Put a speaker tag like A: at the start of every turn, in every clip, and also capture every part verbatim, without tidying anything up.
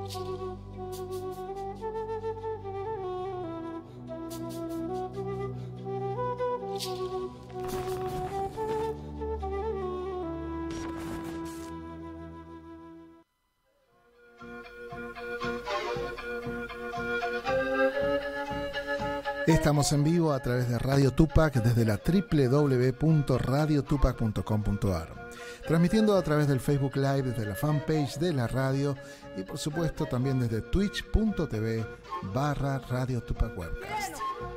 A: Estamos en vivo a través de Radio Tupac desde la doble u doble u doble u punto radio tupac punto com punto a r, transmitiendo a través del Facebook Live desde la fanpage de la radio y por supuesto también desde twitch punto tv barra Radio Tupac Webcast.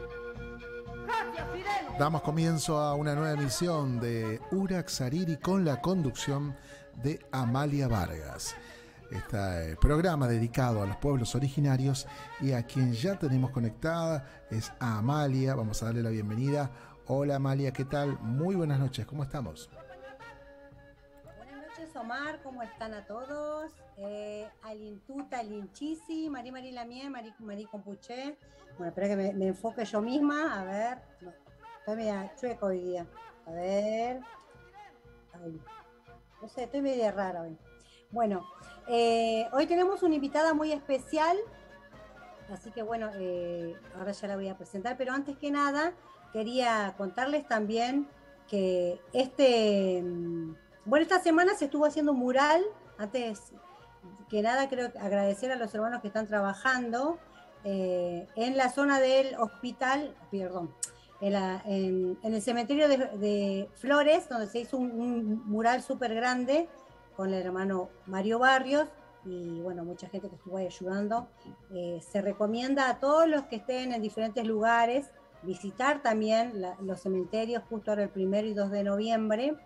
A: Damos comienzo a una nueva emisión de Urax Ariri con la conducción de Amalia Vargas. Este programa dedicado a los pueblos originarios, y a quien ya tenemos conectada es a Amalia. Vamos a darle la bienvenida. Hola Amalia, ¿qué tal? Muy buenas noches, ¿cómo estamos?
B: Buenas noches Omar, ¿cómo están a todos? Eh, Alintuta, Alinchisi, Marí Marí Lamie, Marí Marí Compuché. Bueno, espera que me, me enfoque yo misma, a ver. No, estoy media chueca hoy día. A ver. Ay, no sé, estoy media rara hoy. Bueno, eh, hoy tenemos una invitada muy especial, así que bueno, eh, ahora ya la voy a presentar, pero antes que nada quería contarles también que este, bueno, esta semana se estuvo haciendo un mural. Antes que nada quiero agradecer a los hermanos que están trabajando eh, en la zona del hospital, perdón, en, la, en, en el cementerio de, de Flores, donde se hizo un, un mural súper grande con el hermano Mario Barrios, y bueno, mucha gente que estuvo ahí ayudando. Eh, se recomienda a todos los que estén en diferentes lugares visitar también la, los cementerios justo ahora el primero y dos de noviembre.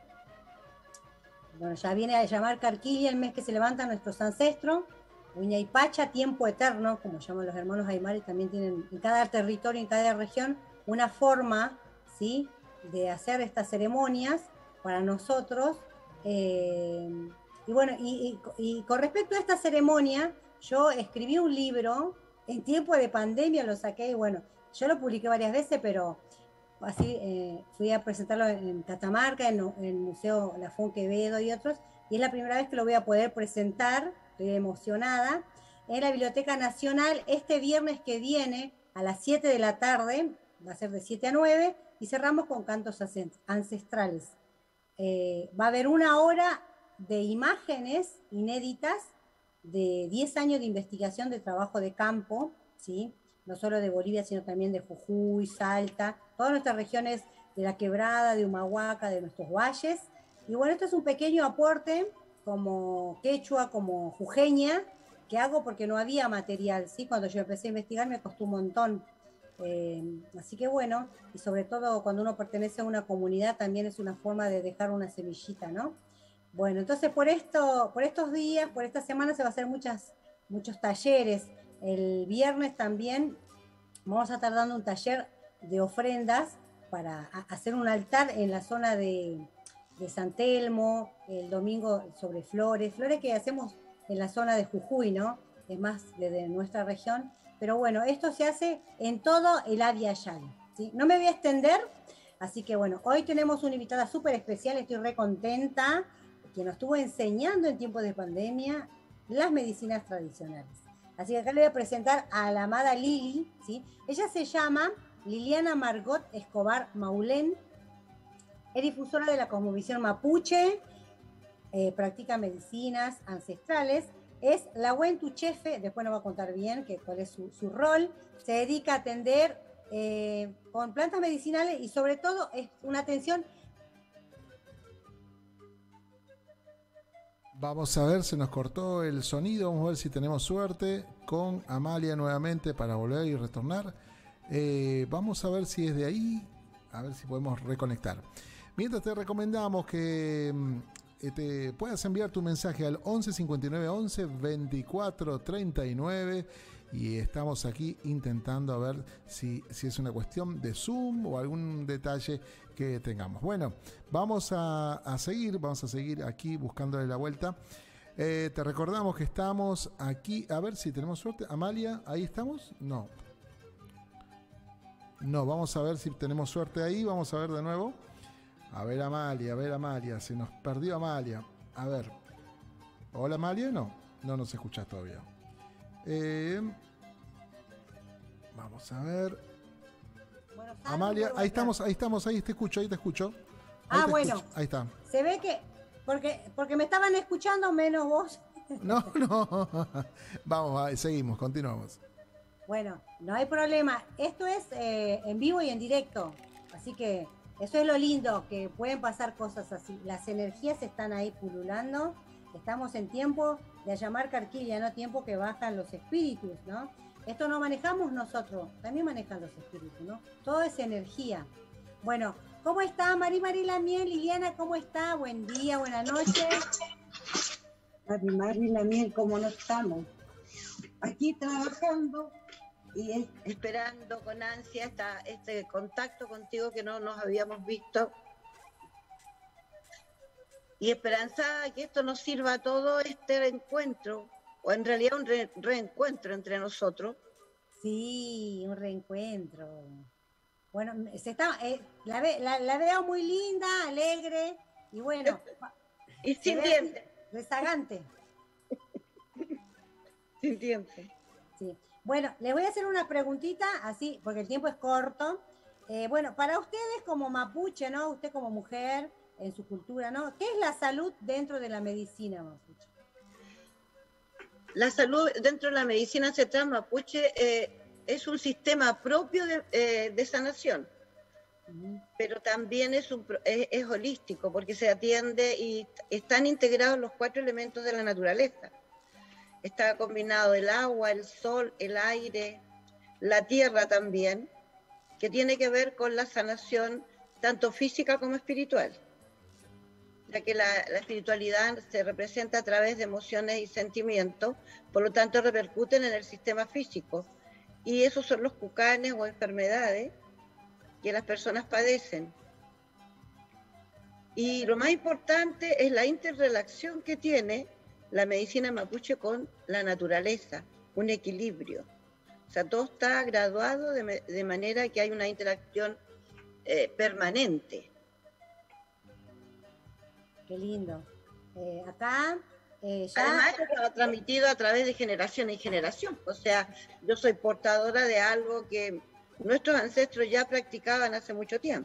B: Bueno, ya viene a llamar Carquilla el mes que se levantan nuestros ancestros, Huayna tiempo eterno, como llaman los hermanos Aymari. También tienen en cada territorio, en cada región, una forma, ¿sí?, de hacer estas ceremonias para nosotros. Eh, y bueno, y, y, y con respecto a esta ceremonia, yo escribí un libro en tiempo de pandemia, lo saqué y bueno, yo lo publiqué varias veces, pero así eh, fui a presentarlo en Catamarca, en, en el Museo Lafón Quevedo y otros, y es la primera vez que lo voy a poder presentar, estoy emocionada, en la Biblioteca Nacional este viernes que viene a las siete de la tarde, va a ser de siete a nueve, y cerramos con cantos ancestrales. Eh, va a haber una hora de imágenes inéditas de diez años de investigación de trabajo de campo, ¿sí?, no solo de Bolivia, sino también de Jujuy, Salta, todas nuestras regiones de la Quebrada, de Humahuaca, de nuestros valles. Y bueno, esto es un pequeño aporte como quechua, como jujeña, que hago porque no había material, ¿sí? Cuando yo empecé a investigar me costó un montón. Eh, así que bueno, y sobre todo cuando uno pertenece a una comunidad también es una forma de dejar una semillita, ¿no? Bueno, entonces por esto, por estos días, por esta semana se va a hacer muchas, muchos talleres. El viernes también vamos a estar dando un taller de ofrendas para hacer un altar en la zona de, de San Telmo, el domingo sobre flores, flores que hacemos en la zona de Jujuy, ¿no? Es más desde nuestra región. Pero bueno, esto se hace en todo el Avia Yala, ¿sí? No me voy a extender, así que bueno, hoy tenemos una invitada súper especial, estoy re contenta, que nos estuvo enseñando en tiempos de pandemia las medicinas tradicionales. Así que acá le voy a presentar a la amada Lili, ¿sí? Ella se llama Liliana Margot Escobar Maulén, es difusora de la cosmovisión mapuche, eh, practica medicinas ancestrales, es la Huentuchefe, después nos va a contar bien que, cuál es su, su rol, se dedica a atender eh, con plantas medicinales y sobre todo es una atención.
A: Vamos a ver, se nos cortó el sonido, vamos a ver si tenemos suerte con Amalia nuevamente para volver y retornar. Eh, vamos a ver si es de ahí, a ver si podemos reconectar. Mientras te recomendamos que eh, te puedas enviar tu mensaje al once cincuenta y nueve once veinticuatro treinta y nueve y estamos aquí intentando a ver si, si es una cuestión de Zoom o algún detalle que tengamos. Bueno, vamos a, a seguir, vamos a seguir aquí buscándole la vuelta. Eh, te recordamos que estamos aquí, a ver si tenemos suerte. Amalia, ¿ahí estamos? No. No, vamos a ver si tenemos suerte ahí, vamos a ver de nuevo. A ver Amalia, a ver Amalia, se nos perdió Amalia. A ver. Hola Amalia, no, no nos escuchás todavía. Eh, vamos a ver.
B: Bueno, salgo
A: Amalia,
B: por
A: ahí
B: WhatsApp.
A: estamos, ahí estamos, ahí te escucho, ahí te escucho. Ahí
B: Ah,
A: te
B: bueno.
A: escucho, ahí está.
B: Se ve que, porque, porque me estaban escuchando menos vos.
A: No, no. Vamos, va, seguimos, continuamos.
B: Bueno, no hay problema. Esto es eh, en vivo y en directo. Así que eso es lo lindo, que pueden pasar cosas así. Las energías están ahí pululando. Estamos en tiempo de llamar carquilla, no tiempo que bajan los espíritus, ¿no? Esto no manejamos nosotros, también manejan los espíritus, ¿no? Todo es energía. Bueno, ¿cómo está Mari Mari Lamiel? Liliana, ¿cómo está? Buen día, buenas noches.
C: Mari Mari Lamiel, ¿cómo no estamos? Aquí trabajando y es- esperando con ansia esta, este contacto contigo que no nos habíamos visto. Y esperanzada que esto nos sirva a todo este reencuentro, o en realidad un re- reencuentro entre nosotros.
B: Sí, un reencuentro. Bueno, se está, eh, la, ve- la- la veo muy linda, alegre y bueno,
C: Y
B: se
C: sin
B: ve así,
C: dientes,
B: rezagante.
C: sin dientes.
B: Sí. Bueno, les voy a hacer una preguntita, así, porque el tiempo es corto. Eh, bueno, para ustedes como mapuche, ¿no? Usted como mujer en su cultura, ¿no? ¿Qué es la salud dentro de la medicina mapuche?
C: La salud dentro de la medicina ancestral mapuche eh, es un sistema propio de, eh, de sanación.
B: Ujú.
C: Pero también es, un, pro- es, es holístico porque se atiende y están integrados los cuatro elementos de la naturaleza. Está combinado el agua, el sol, el aire, la tierra también, que tiene que ver con la sanación tanto física como espiritual, ya que la, la espiritualidad se representa a través de emociones y sentimientos, por lo tanto repercuten en el sistema físico. Y esos son los cucanes o enfermedades que las personas padecen. Y lo más importante es la interrelación que tiene la medicina mapuche con la naturaleza, un equilibrio. O sea, todo está graduado de, me- de manera que hay una interacción eh, permanente.
B: Qué lindo. Eh, acá eh, ya...
C: Además, esto se ha transmitido a través de generación en generación. O sea, yo soy portadora de algo que nuestros ancestros ya practicaban hace mucho tiempo.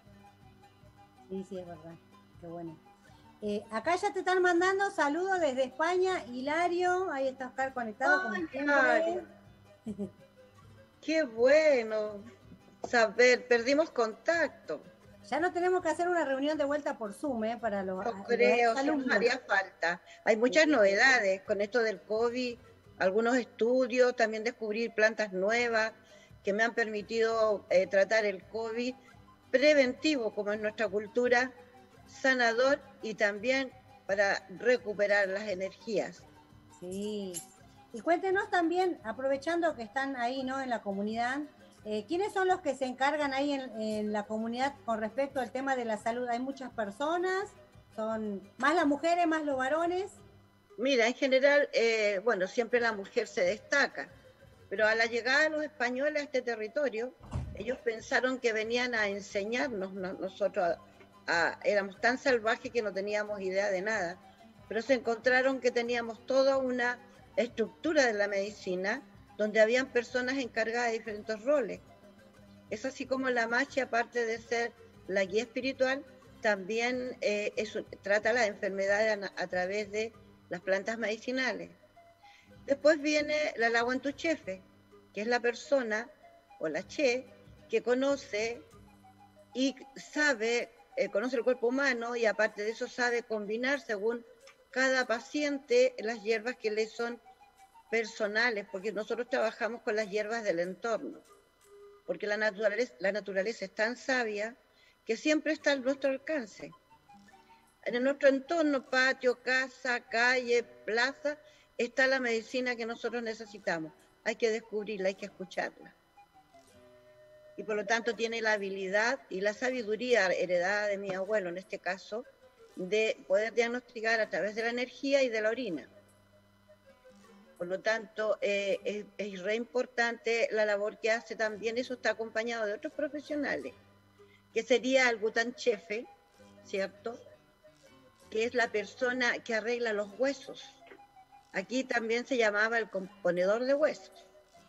B: Sí, sí, es verdad. Qué bueno. Eh, acá ya te están mandando saludos desde España, Hilario. Ahí está Oscar conectado como
C: Ay,
B: siempre.
C: Hilario. Qué bueno saber, perdimos contacto.
B: Ya no tenemos que hacer una reunión de vuelta por Zoom, ¿eh? Para los,
C: No
B: a-
C: creo,
B: los
C: sí nos
B: alumnos.
C: haría falta. Hay muchas novedades con esto del COVID, algunos estudios, también descubrir plantas nuevas que me han permitido eh, tratar el COVID preventivo, como es nuestra cultura, sanador y también para recuperar las energías.
B: Sí. Y cuéntenos también, aprovechando que están ahí, ¿no? En la comunidad, eh, ¿quiénes son los que se encargan ahí en, en la comunidad con respecto al tema de la salud? ¿Hay muchas personas? ¿Son más las mujeres, más los varones?
C: Mira, en general, eh, bueno, siempre la mujer se destaca, pero a la llegada de los españoles a este territorio, ellos pensaron que venían a enseñarnos, no- nosotros a- a- éramos tan salvajes que no teníamos idea de nada, pero se encontraron que teníamos toda una estructura de la medicina donde habían personas encargadas de diferentes roles. Es así como la machi, aparte de ser la guía espiritual, también eh, es un- trata las enfermedades a, a través de las plantas medicinales. Después viene la laguantuchefe, que es la persona o la che que conoce y sabe, eh, conoce el cuerpo humano y aparte de eso sabe combinar según cada paciente las hierbas que le son personales, porque nosotros trabajamos con las hierbas del entorno, porque la naturaleza, la naturaleza es tan sabia que siempre está a nuestro alcance. En nuestro entorno, patio, casa, calle, plaza, está la medicina que nosotros necesitamos. Hay que descubrirla, hay que escucharla. Y por lo tanto tiene la habilidad y la sabiduría heredada de mi abuelo, en este caso, de poder diagnosticar a través de la energía y de la orina. Por lo tanto, eh, es, es re importante la labor que hace también. Eso está acompañado de otros profesionales, que sería el gutanchefe, ¿cierto?, que es la persona que arregla los huesos. Aquí también se llamaba el componedor de huesos.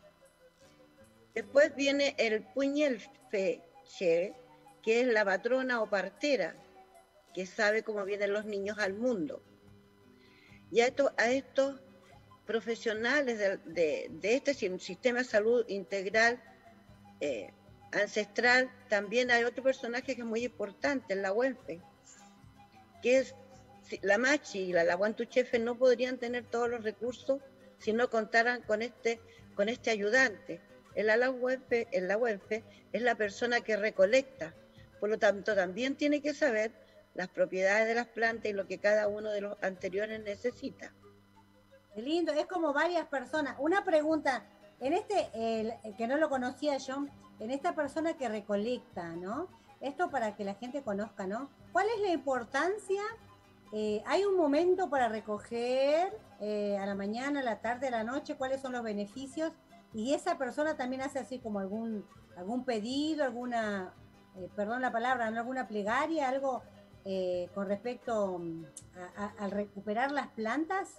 C: Después viene el puñelfe, que es la patrona o partera, que sabe cómo vienen los niños al mundo. Y a, esto, a estos profesionales de, de, de este sistema de salud integral eh, ancestral, también hay otro personaje que es muy importante, la huenfe, que es la machi y la laguantuchefe no podrían tener todos los recursos si no contaran con este, con este ayudante. El alahuenfe, el lahuenfe es la persona que recolecta, por lo tanto también tiene que saber las propiedades de las plantas y lo que cada uno de los anteriores necesita.
B: Qué lindo, es como varias personas. Una pregunta, en este, el, que no lo conocía yo, en esta persona que recolecta, ¿no? Esto para que la gente conozca, ¿no? ¿Cuál es la importancia? Eh, ¿Hay un momento para recoger eh, a la mañana, a la tarde, a la noche? ¿Cuáles son los beneficios? Y esa persona también hace así como algún, algún pedido, alguna, eh, perdón la palabra, ¿no? Alguna plegaria, algo eh, con respecto a, a, a recuperar las plantas.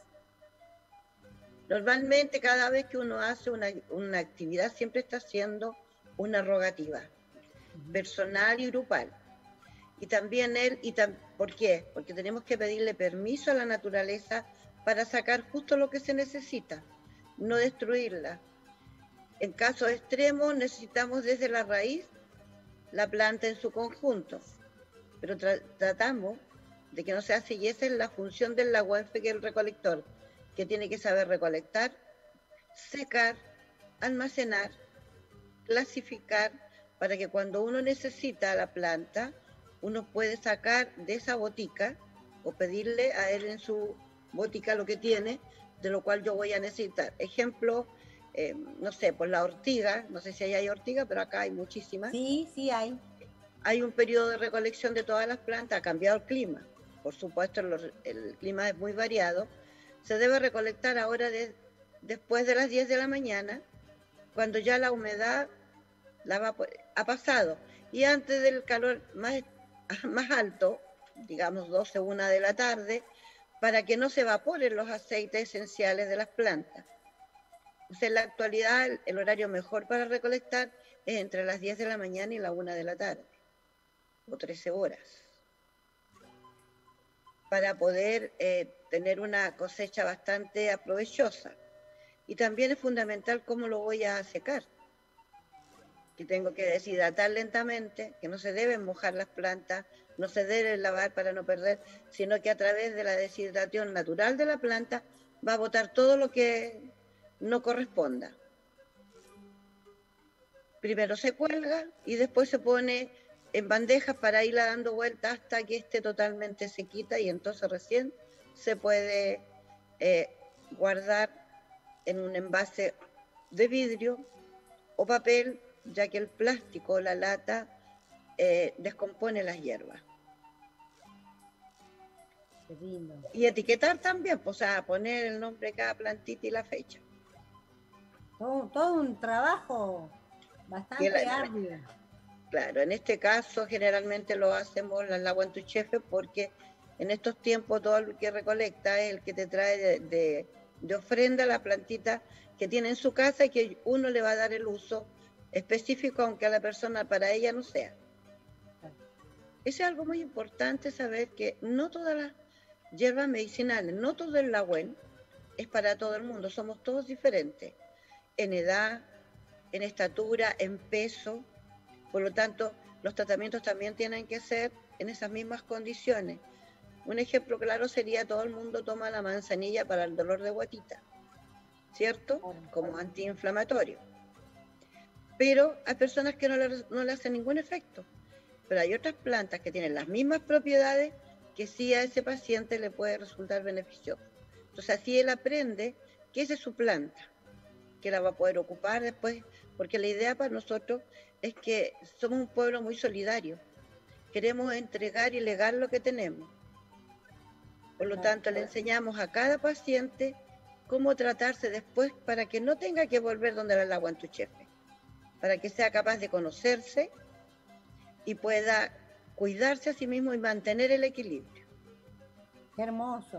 C: Normalmente cada vez que uno hace una, una actividad siempre está haciendo una rogativa personal y grupal. Y también él, y tam, ¿por qué? Porque tenemos que pedirle permiso a la naturaleza para sacar justo lo que se necesita, no destruirla. En casos extremos necesitamos desde la raíz la planta en su conjunto, pero tra tratamos de que no sea así, y esa es la función del lahuenfe, que es el recolector, que tiene que saber recolectar, secar, almacenar, clasificar, para que cuando uno necesita la planta, uno puede sacar de esa botica o pedirle a él en su botica lo que tiene, de lo cual yo voy a necesitar. Ejemplo, eh, no sé, pues la ortiga, no sé si ahí hay ortiga, pero acá hay muchísimas.
B: Sí, sí hay.
C: Hay un periodo de recolección de todas las plantas, ha cambiado el clima, por supuesto el, el clima es muy variado. Se debe recolectar ahora de, después de las diez de la mañana, cuando ya la humedad la va, ha pasado, y antes del calor más, más alto, digamos doce, una de la tarde, para que no se evaporen los aceites esenciales de las plantas. O sea, en la actualidad el, el horario mejor para recolectar es entre las diez de la mañana y la una de la tarde, o trece horas, para poder eh, tener una cosecha bastante provechosa. Y también es fundamental cómo lo voy a secar, que tengo que deshidratar lentamente, que no se deben mojar las plantas, no se deben lavar para no perder, sino que a través de la deshidratación natural de la planta va a botar todo lo que no corresponda. Primero se cuelga y después se pone en bandejas para irla dando vueltas hasta que esté totalmente sequita, y entonces recién se puede eh, guardar en un envase de vidrio o papel, ya que el plástico o la lata eh, descompone las hierbas.
B: Qué lindo.
C: Y etiquetar también, pues, o sea, poner el nombre de cada plantita y la fecha.
B: Todo, todo un trabajo bastante
C: la,
B: arduo.
C: Claro, en este caso generalmente lo hacemos las laguantuchefe, porque en estos tiempos todo lo que recolecta es el que te trae de, de, de ofrenda la plantita que tiene en su casa, y que uno le va a dar el uso específico, aunque a la persona para ella no sea. Eso es algo muy importante, saber que no todas las hierbas medicinales, no todo el lagüen es para todo el mundo, somos todos diferentes, en edad, en estatura, en peso, por lo tanto los tratamientos también tienen que ser en esas mismas condiciones. Un ejemplo claro sería: todo el mundo toma la manzanilla para el dolor de guatita, ¿cierto? Como antiinflamatorio. Pero hay personas que no le, no le hacen ningún efecto. Pero hay otras plantas que tienen las mismas propiedades que sí a ese paciente le puede resultar beneficioso. Entonces así él aprende que esa es su planta, que la va a poder ocupar después, porque la idea para nosotros es que somos un pueblo muy solidario. Queremos entregar y legar lo que tenemos. Por lo tanto, le enseñamos a cada paciente cómo tratarse después para que no tenga que volver donde la laguantuchefe, para que sea capaz de conocerse y pueda cuidarse a sí mismo y mantener el equilibrio.
B: Qué hermoso.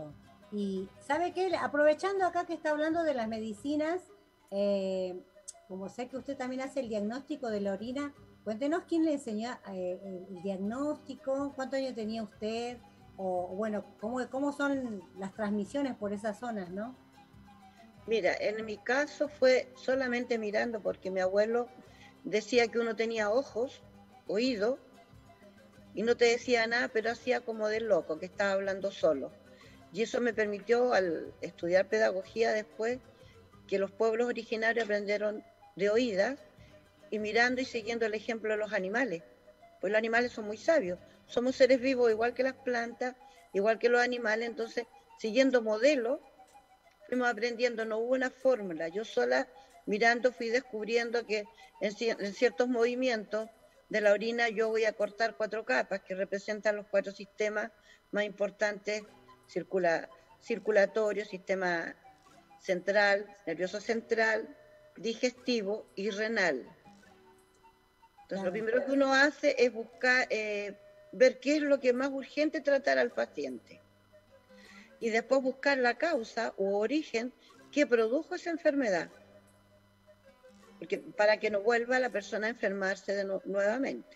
B: Y ¿sabe qué? Aprovechando acá que está hablando de las medicinas, eh, como sé que usted también hace el diagnóstico de la orina, cuéntenos quién le enseñó eh, el, el diagnóstico, cuántos años tenía usted, o bueno, cómo, cómo son las transmisiones por esas zonas, ¿no?
C: Mira, en mi caso fue solamente mirando, porque mi abuelo decía que uno tenía ojos, oído, y no te decía nada, pero hacía como de loco, que estaba hablando solo. Y eso me permitió, al estudiar pedagogía después, que los pueblos originarios aprendieron de oídas y mirando y siguiendo el ejemplo de los animales. Pues los animales son muy sabios, somos seres vivos igual que las plantas, igual que los animales, entonces siguiendo modelos fuimos aprendiendo, no hubo una fórmula, yo sola mirando fui descubriendo que en, en ciertos movimientos de la orina yo voy a cortar cuatro capas que representan los cuatro sistemas más importantes, circula, circulatorio, sistema central, nervioso central, digestivo y renal. Entonces claro, lo primero que uno hace es buscar, eh, ver qué es lo que es más urgente tratar al paciente. Y después buscar la causa u origen que produjo esa enfermedad. Porque, para que no vuelva la persona a enfermarse de no, nuevamente.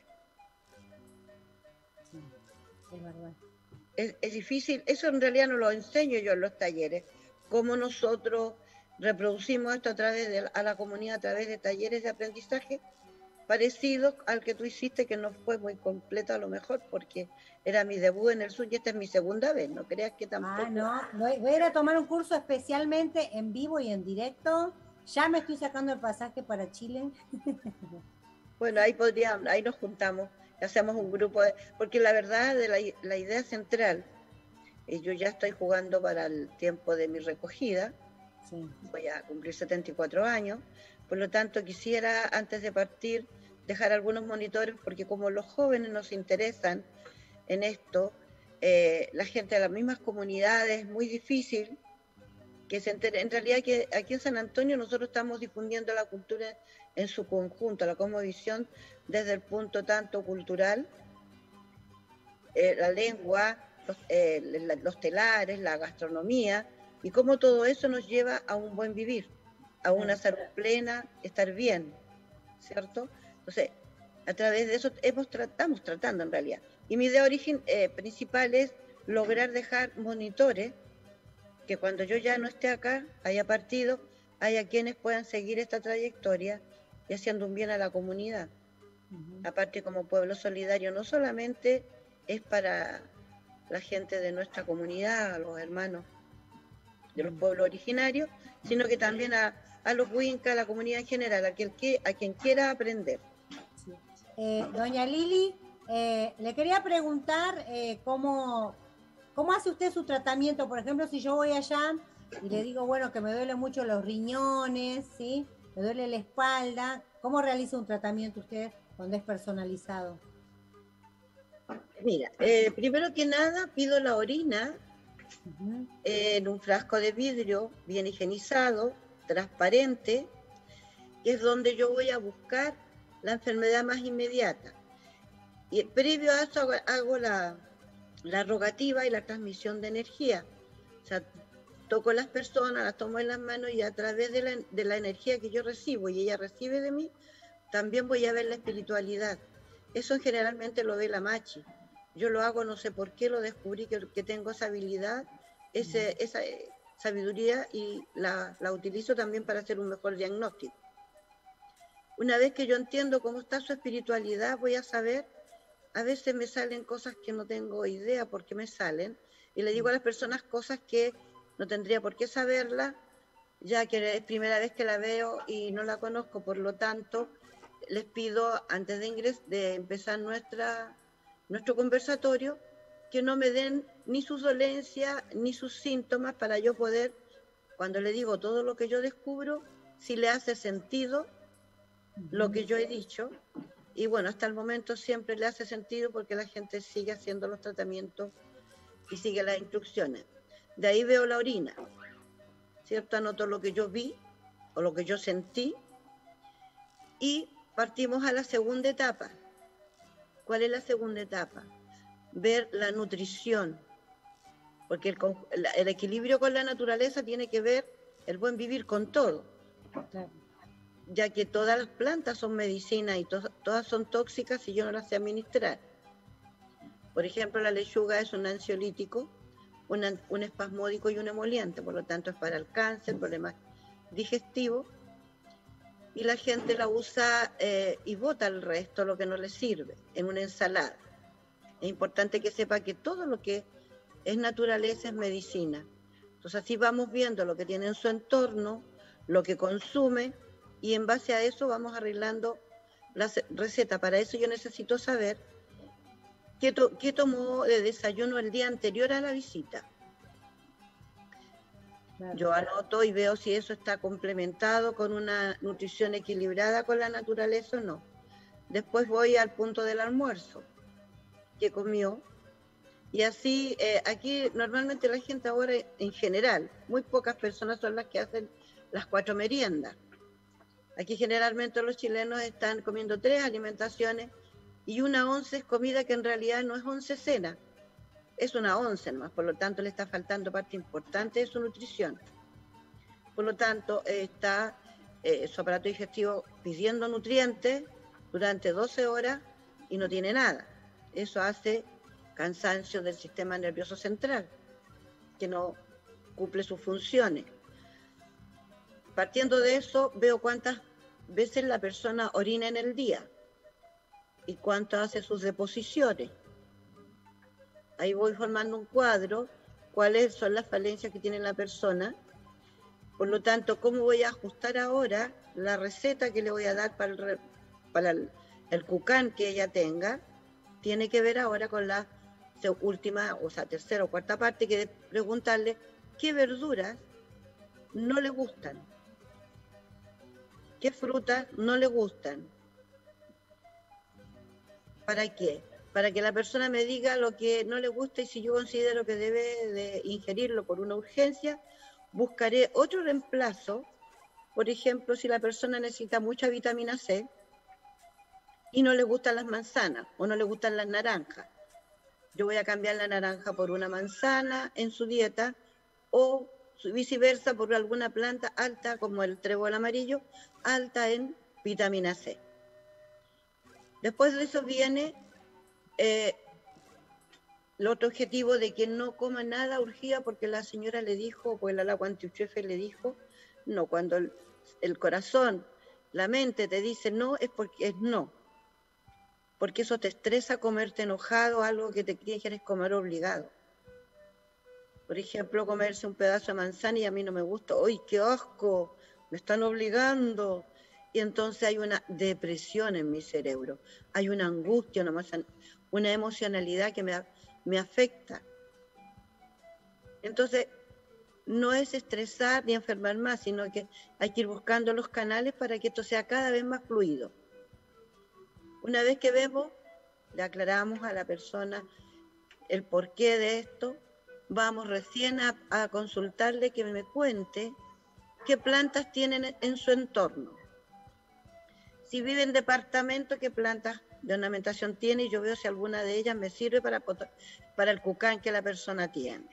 B: Sí, es verdad.
C: Es, es difícil, eso en realidad no lo enseño yo en los talleres, cómo nosotros reproducimos esto a través de a la comunidad, a través de talleres de aprendizaje parecidos al que tú hiciste, que no fue muy completo a lo mejor, porque era mi debut en el sur y esta es mi segunda vez, no creas que tampoco.
B: Ah, no, voy, voy a ir a tomar un curso especialmente en vivo y en directo. Ya me estoy sacando el pasaje para Chile.
C: Bueno, ahí podríamos, ahí nos juntamos, hacemos un grupo, de, porque la verdad de la, la idea central, eh, yo ya estoy jugando para el tiempo de mi recogida, sí. Voy a cumplir setenta y cuatro años, por lo tanto quisiera antes de partir dejar algunos monitores, porque como los jóvenes nos interesan en esto, eh, la gente de las mismas comunidades, es muy difícil que se entere. En realidad que aquí en San Antonio nosotros estamos difundiendo la cultura en su conjunto, la cosmovisión desde el punto tanto cultural, eh, la lengua, los, eh, los telares, la gastronomía, y cómo todo eso nos lleva a un buen vivir, a una salud plena, estar bien, ¿cierto? Entonces, a través de eso hemos estamos tratando en realidad. Y mi idea origen, eh, principal es lograr dejar monitores que cuando yo ya no esté acá, haya partido, haya quienes puedan seguir esta trayectoria y haciendo un bien a la comunidad. Uh-huh. Aparte, como pueblo solidario, no solamente es para la gente de nuestra comunidad, a los hermanos de los pueblos originarios, sino que también a, a los huincas, a la comunidad en general, a quien, a quien quiera aprender.
B: Sí. Eh, doña Lili, eh, le quería preguntar eh, cómo... ¿Cómo hace usted su tratamiento? Por ejemplo, si yo voy allá y le digo, bueno, que me duelen mucho los riñones, ¿sí? Me duele la espalda. ¿Cómo realiza un tratamiento usted cuando es personalizado?
C: Mira, eh, primero que nada pido la orina uh-huh. eh, en un frasco de vidrio bien higienizado, transparente, que es donde yo voy a buscar la enfermedad más inmediata. Y previo a eso hago, hago la... la rogativa y la transmisión de energía. O sea, toco a las personas, las tomo en las manos y a través de la, de la energía que yo recibo y ella recibe de mí, también voy a ver la espiritualidad. Eso generalmente lo ve la Machi. Yo lo hago, no sé por qué, lo descubrí que, que tengo esa habilidad, ese, esa sabiduría y la, la utilizo también para hacer un mejor diagnóstico. Una vez que yo entiendo cómo está su espiritualidad, voy a saber. A veces me salen cosas que no tengo idea por qué me salen y le digo a las personas cosas que no tendría por qué saberlas, ya que es primera vez que la veo y no la conozco, por lo tanto les pido antes de ingres, de empezar nuestra, nuestro conversatorio que no me den ni sus dolencias ni sus síntomas para yo poder, cuando le digo todo lo que yo descubro, si le hace sentido lo que yo he dicho. Y bueno, hasta el momento siempre le hace sentido porque la gente sigue haciendo los tratamientos y sigue las instrucciones. De ahí veo la orina, ¿cierto? Anoto lo que yo vi o lo que yo sentí y partimos a la segunda etapa. ¿Cuál es la segunda etapa? Ver la nutrición, porque el, el equilibrio con la naturaleza tiene que ver el buen vivir con todo, claro, ya que todas las plantas son medicina y to todas son tóxicas si yo no las sé administrar. Por ejemplo, la lechuga es un ansiolítico, una, un espasmódico y un emoliente, por lo tanto es para el cáncer, problemas digestivos, y la gente la usa eh, y bota el resto, lo que no le sirve, en una ensalada. Es importante que sepa que todo lo que es naturaleza es medicina. Entonces así vamos viendo lo que tiene en su entorno, lo que consume, y en base a eso vamos arreglando la receta. Para eso yo necesito saber qué, to qué tomó de desayuno el día anterior a la visita. Claro. Yo anoto y veo si eso está complementado con una nutrición equilibrada con la naturaleza o no. Después voy al punto del almuerzo, que comió. Y así, eh, aquí normalmente la gente ahora, en general, muy pocas personas son las que hacen las cuatro meriendas. Aquí generalmente los chilenos están comiendo tres alimentaciones y una once es comida que en realidad no es once cena, es una once más, por lo tanto le está faltando parte importante de su nutrición. Por lo tanto, eh, está eh, su aparato digestivo pidiendo nutrientes durante doce horas y no tiene nada. Eso hace cansancio del sistema nervioso central, que no cumple sus funciones. Partiendo de eso, veo cuántas veces la persona orina en el día y cuánto hace sus deposiciones. Ahí voy formando un cuadro, cuáles son las falencias que tiene la persona. Por lo tanto, cómo voy a ajustar ahora la receta que le voy a dar para el, para el, el cucán que ella tenga, tiene que ver ahora con la última, o sea, tercera o cuarta parte, que de preguntarle qué verduras no le gustan, qué frutas no le gustan. ¿Para qué? Para que la persona me diga lo que no le gusta, y si yo considero que debe de ingerirlo por una urgencia, buscaré otro reemplazo. Por ejemplo, si la persona necesita mucha vitamina C y no le gustan las manzanas o no le gustan las naranjas, yo voy a cambiar la naranja por una manzana en su dieta, o viceversa, por alguna planta alta como el trébol amarillo, alta en vitamina C. Después de eso viene eh, el otro objetivo de que no coma nada urgida porque la señora le dijo, pues la Guantiuchefe le dijo, no, cuando el, el corazón, la mente te dice no, es porque es no. Porque eso te estresa comerte enojado, algo que te quieres comer obligado. Por ejemplo, comerse un pedazo de manzana y a mí no me gusta. ¡Ay, qué asco! Me están obligando. Y entonces hay una depresión en mi cerebro. Hay una angustia, una, una emocionalidad que me, me afecta. Entonces, no es estresar ni enfermar más, sino que hay que ir buscando los canales para que esto sea cada vez más fluido. Una vez que vemos, le aclaramos a la persona el porqué de esto, vamos recién a, a consultarle que me cuente qué plantas tienen en su entorno. Si vive en departamento, qué plantas de ornamentación tiene, y yo veo si alguna de ellas me sirve para, para el cucán que la persona tiene.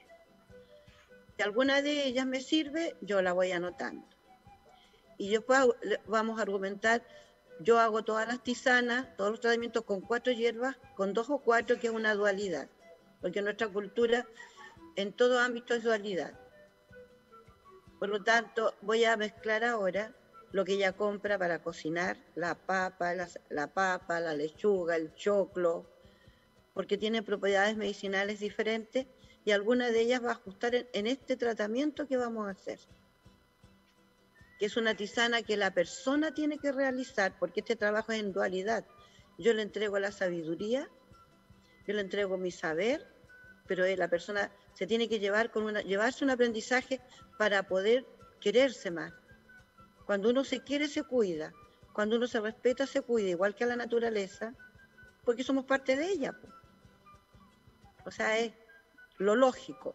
C: Si alguna de ellas me sirve, yo la voy anotando. Y después vamos a argumentar. Yo hago todas las tisanas, todos los tratamientos con cuatro hierbas, con dos o cuatro, que es una dualidad, porque nuestra cultura en todo ámbito es dualidad. Por lo tanto, voy a mezclar ahora lo que ella compra para cocinar, la papa, la, la papa, la lechuga, el choclo, porque tiene propiedades medicinales diferentes y alguna de ellas va a ajustar en, en este tratamiento que vamos a hacer, que es una tisana que la persona tiene que realizar, porque este trabajo es en dualidad. Yo le entrego la sabiduría, yo le entrego mi saber, pero la persona se tiene que llevar con una, llevarse un aprendizaje para poder quererse más. Cuando uno se quiere, se cuida. Cuando uno se respeta, se cuida, igual que a la naturaleza, porque somos parte de ella. O sea, es lo lógico.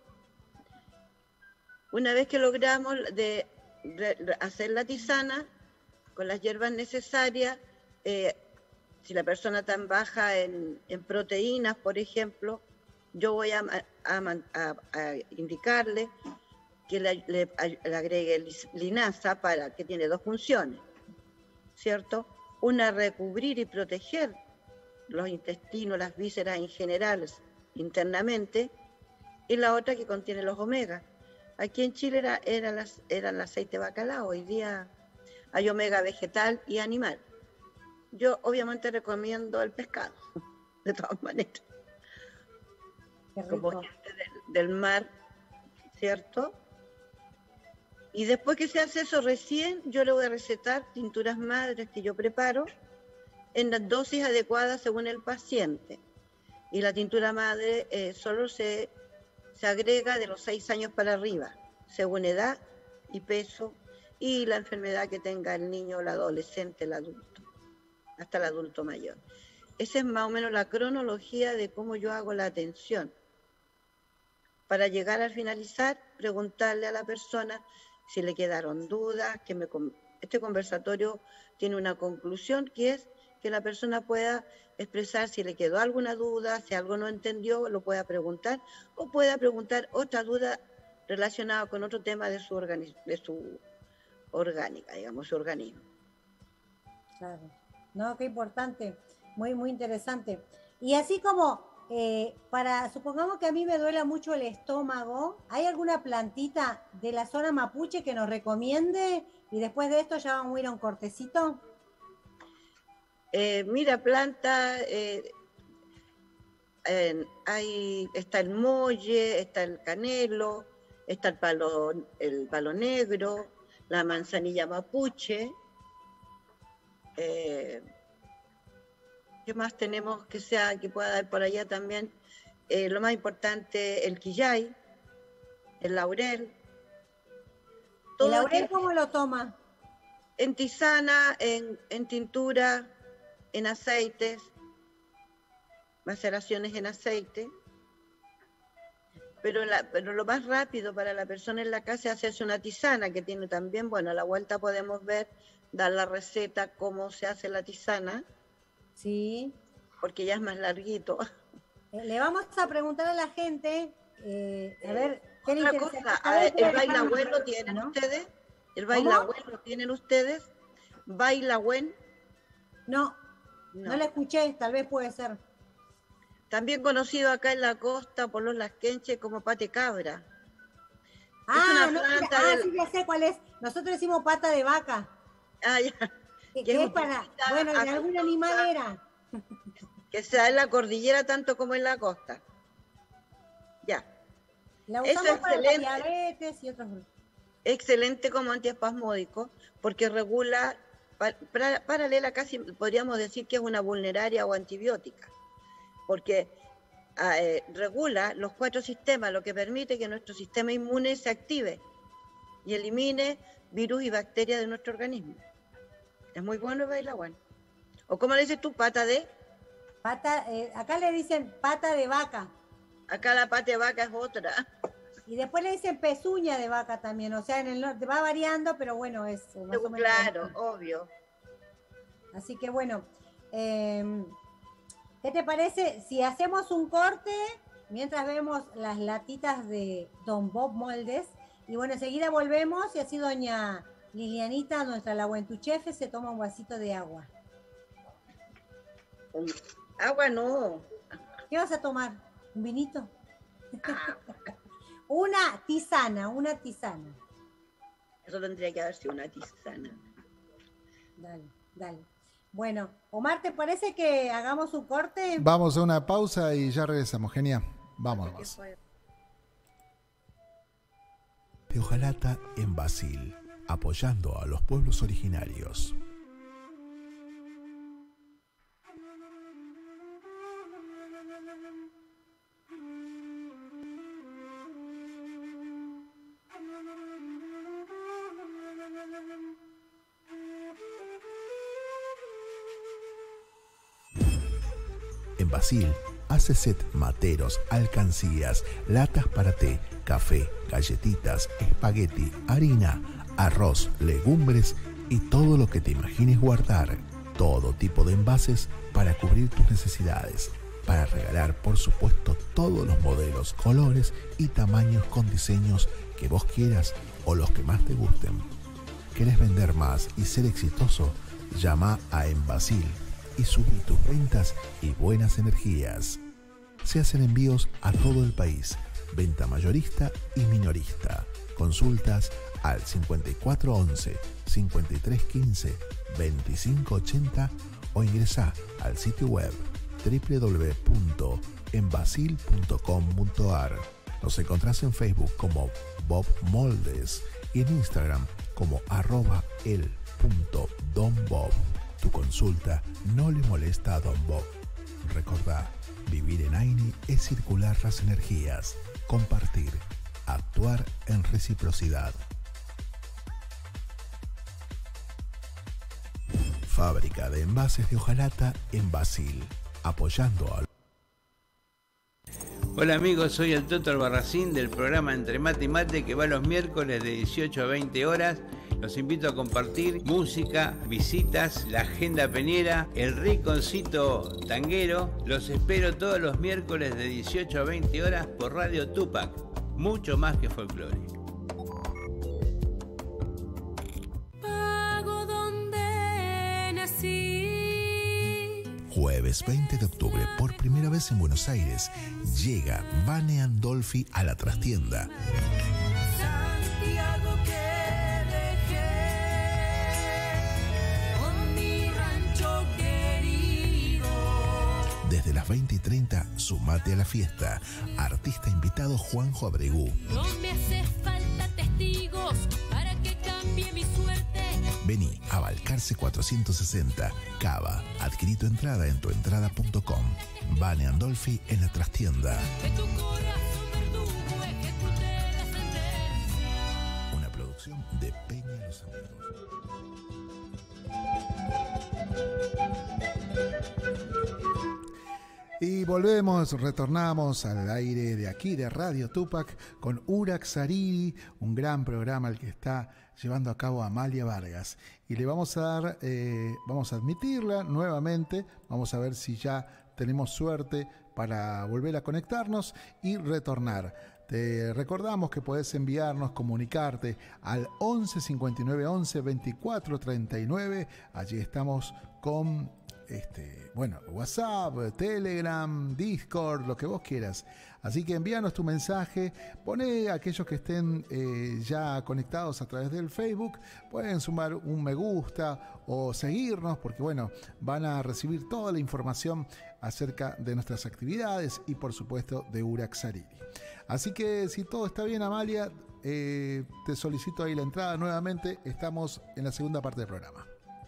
C: Una vez que logramos de hacer la tisana con las hierbas necesarias, eh, si la persona está baja en, en proteínas, por ejemplo, yo voy a, a, a, a indicarle que le, le, le agregue linaza, para que tiene dos funciones, ¿cierto? Una, recubrir y proteger los intestinos, las vísceras en general, internamente, y la otra que contiene los omega. Aquí en Chile era, era, las, era el aceite de bacalao, hoy día hay omega vegetal y animal. Yo obviamente recomiendo el pescado, de todas maneras. Como gente del, del mar, ¿cierto? Y después que se hace eso, recién yo le voy a recetar tinturas madres que yo preparo en las dosis adecuadas según el paciente. Y la tintura madre eh, solo se, se agrega de los seis años para arriba, según edad y peso y la enfermedad que tenga el niño, el adolescente, el adulto, hasta el adulto mayor. Esa es más o menos la cronología de cómo yo hago la atención. Para llegar al finalizar, preguntarle a la persona si le quedaron dudas, que me, este conversatorio tiene una conclusión, que es que la persona pueda expresar si le quedó alguna duda, si algo no entendió, lo pueda preguntar, o pueda preguntar otra duda relacionada con otro tema de su, organi de su orgánica, digamos, su organismo.
B: Claro. No, qué importante, muy, muy interesante. Y así como... Eh, para, supongamos que a mí me duela mucho el estómago, ¿hay alguna plantita de la zona mapuche que nos recomiende? Y después de esto ya vamos a ir a un cortecito.
C: Eh, mira, planta, eh, eh, hay, está el molle, está el canelo, está el palo, el palo negro, la manzanilla mapuche. Eh, ¿Qué más tenemos que sea que pueda dar por allá también? Eh, lo más importante, el quillay, el laurel.
B: ¿El laurel cómo lo toma?
C: En tisana, en, en tintura, en aceites, maceraciones en aceite. Pero, la, pero lo más rápido para la persona en la casa es hacerse una tisana, que tiene también, bueno, a la vuelta podemos ver, dar la receta, cómo se hace la tisana.
B: Sí.
C: Porque ya es más larguito.
B: Eh, le vamos a preguntar a la gente, eh, a ver, ¿qué le
C: Otra
B: interesa?
C: cosa, a ver, ¿el bailagüen lo tienen, ¿no?, ustedes? ¿El bailagüen lo tienen ustedes? ¿Bailagüen?
B: No, no, no la escuché, tal vez puede ser.
C: También conocido acá en la costa por los lasquenches como pate cabra.
B: Ah,
C: es una
B: no,
C: planta
B: ah
C: del...
B: sí, ya sé cuál es. Nosotros decimos pata de vaca.
C: Ah, ya.
B: Que, que es para, bueno, de algún animal era.
C: Que se da en la cordillera tanto como en la costa. Ya.
B: La usamos
C: Eso es
B: para
C: excelente.
B: la diabetes y otros.
C: Excelente como antiespasmódico, porque regula, pa, pra, paralela casi, podríamos decir que es una vulneraria o antibiótica, porque eh, regula los cuatro sistemas, lo que permite que nuestro sistema inmune se active y elimine virus y bacterias de nuestro organismo. Es muy bueno el bailagüen. ¿O cómo le dices tú? ¿Pata de?
B: Pata, eh, acá le dicen pata de vaca.
C: Acá la pata de vaca es otra.
B: Y después le dicen pezuña de vaca también. O sea, en el norte va variando, pero bueno, es más o menos.
C: Claro, obvio.
B: Así que bueno, eh, ¿qué te parece si hacemos un corte mientras vemos las latitas de Don Bob Moldes? Y bueno, enseguida volvemos y así doña Lilianita, nuestra lahuentuchefe, se toma un vasito de agua.
C: Agua no.
B: ¿Qué vas a tomar? ¿Un vinito?
C: Ah.
B: Una tisana, una tisana.
C: Eso tendría que haber sido una tisana.
B: Dale, dale. Bueno, Omar, ¿te parece que hagamos un corte?
A: Vamos a una pausa y ya regresamos. Genia, vámonos.
D: De Hojalata en Basil, apoyando a los pueblos originarios. En Basil hace set materos, alcancías, latas para té, café, galletitas, espagueti, harina, arroz, legumbres y todo lo que te imagines guardar. Todo tipo de envases para cubrir tus necesidades. para regalar, por supuesto, todos los modelos, colores y tamaños con diseños que vos quieras o los que más te gusten. ¿Querés vender más y ser exitoso? Llama a Envasil y subí tus ventas y buenas energías. Se hacen envíos a todo el país, venta mayorista y minorista. Consultas al cincuenta y cuatro once, cincuenta y tres quince, veinticinco ochenta o ingresá al sitio web doble u doble u doble u punto envasil punto com punto a r. Nos encontrás en Facebook como Bob Moldes y en Instagram como arroba el punto don bob. Tu consulta no le molesta a Don Bob. Recordá, vivir en Aini es circular las energías, compartir, actuar en reciprocidad. Fábrica de envases de hojalata en Basil, apoyando al...
E: Hola amigos, soy el Toto Albarracín del programa Entre Mate y Mate que va los miércoles de dieciocho a veinte horas. Los invito a compartir música, visitas, la agenda peñera, el rinconcito tanguero. Los espero todos los miércoles de dieciocho a veinte horas por Radio Tupac. Mucho más que folclore.
F: Pago donde nací.
D: Jueves veinte de octubre, por primera vez en Buenos Aires, llega Vane Andolfi a la trastienda.
F: Santiago que dejé con mi rancho querido.
D: Desde las veinte y treinta, sumate a la fiesta. Artista invitado Juanjo Abregú.
F: No me hace falta testigos para que cambie mi suerte.
D: Vení a Balcarce cuatrocientos sesenta, Cava. Adquirí tu entrada en tuentrada punto com. Vane Andolfi en la trastienda.
F: Que tu corazón verdugo ejecute la sentencia.
D: Una producción de Peña y los Amigos.
A: Y volvemos, retornamos al aire de aquí, de Radio Tupac, con Urax Sariri, un gran programa el que está llevando a cabo Amalia Vargas. Y le vamos a dar, eh, vamos a admitirla nuevamente, vamos a ver si ya tenemos suerte para volver a conectarnos y retornar. Te recordamos que podés enviarnos, comunicarte al once cincuenta y nueve once veinticuatro treinta y nueve. Allí estamos con este, bueno, WhatsApp, Telegram, Discord, lo que vos quieras. Así que envíanos tu mensaje, poné a aquellos que estén eh, ya conectados a través del Facebook, pueden sumar un me gusta o seguirnos, porque bueno, van a recibir toda la información acerca de nuestras actividades y por supuesto de Urax Sariri. Así que si todo está bien, Amalia, eh, te solicito ahí la entrada nuevamente. Estamos en la segunda parte del programa.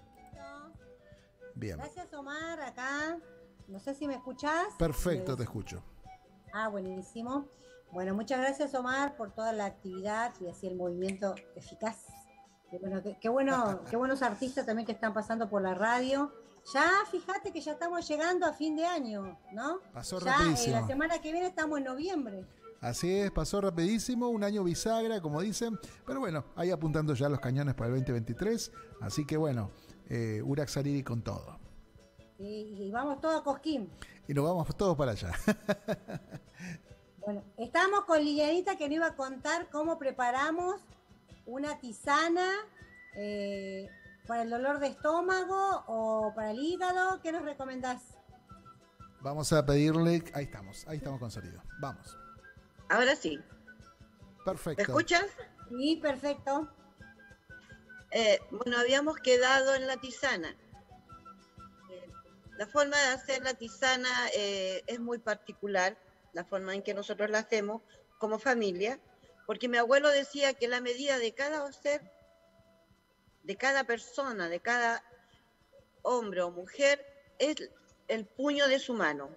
A: Bien.
B: Gracias, Omar, acá. No sé si me escuchás.
A: Perfecto, te escucho.
B: Ah, buenísimo. Bueno, muchas gracias, Omar, por toda la actividad y así el movimiento eficaz. Qué bueno, qué, qué bueno, qué buenos artistas también que están pasando por la radio. Ya, fíjate que ya estamos llegando a fin de año, ¿no?
A: Pasó
B: ya,
A: rapidísimo.
B: Eh, la semana que viene estamos en noviembre.
A: Así es, pasó rapidísimo, un año bisagra, como dicen, pero bueno, ahí apuntando ya los cañones para el veinte veintitrés, así que bueno, eh, Urax Sariri con todo.
B: Sí, y vamos todos a Cosquín.
A: Y nos vamos todos para allá.
B: Bueno, estamos con Lilianita que nos iba a contar cómo preparamos una tisana eh, para el dolor de estómago o para el hígado. ¿Qué nos recomendás?
A: Vamos a pedirle, ahí estamos, ahí estamos con sonido, vamos.
C: Ahora sí.
A: Perfecto.
C: ¿Me escuchas?
B: Sí, perfecto.
C: Eh, bueno, habíamos quedado en la tisana. Eh, la forma de hacer la tisana eh, es muy particular, la forma en que nosotros la hacemos como familia, porque mi abuelo decía que la medida de cada ser, de cada persona, de cada hombre o mujer, es el puño de su mano.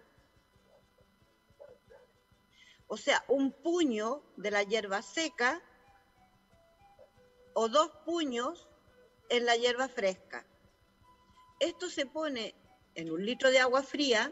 C: O sea, un puño de la hierba seca o dos puños en la hierba fresca. Esto se pone en un litro de agua fría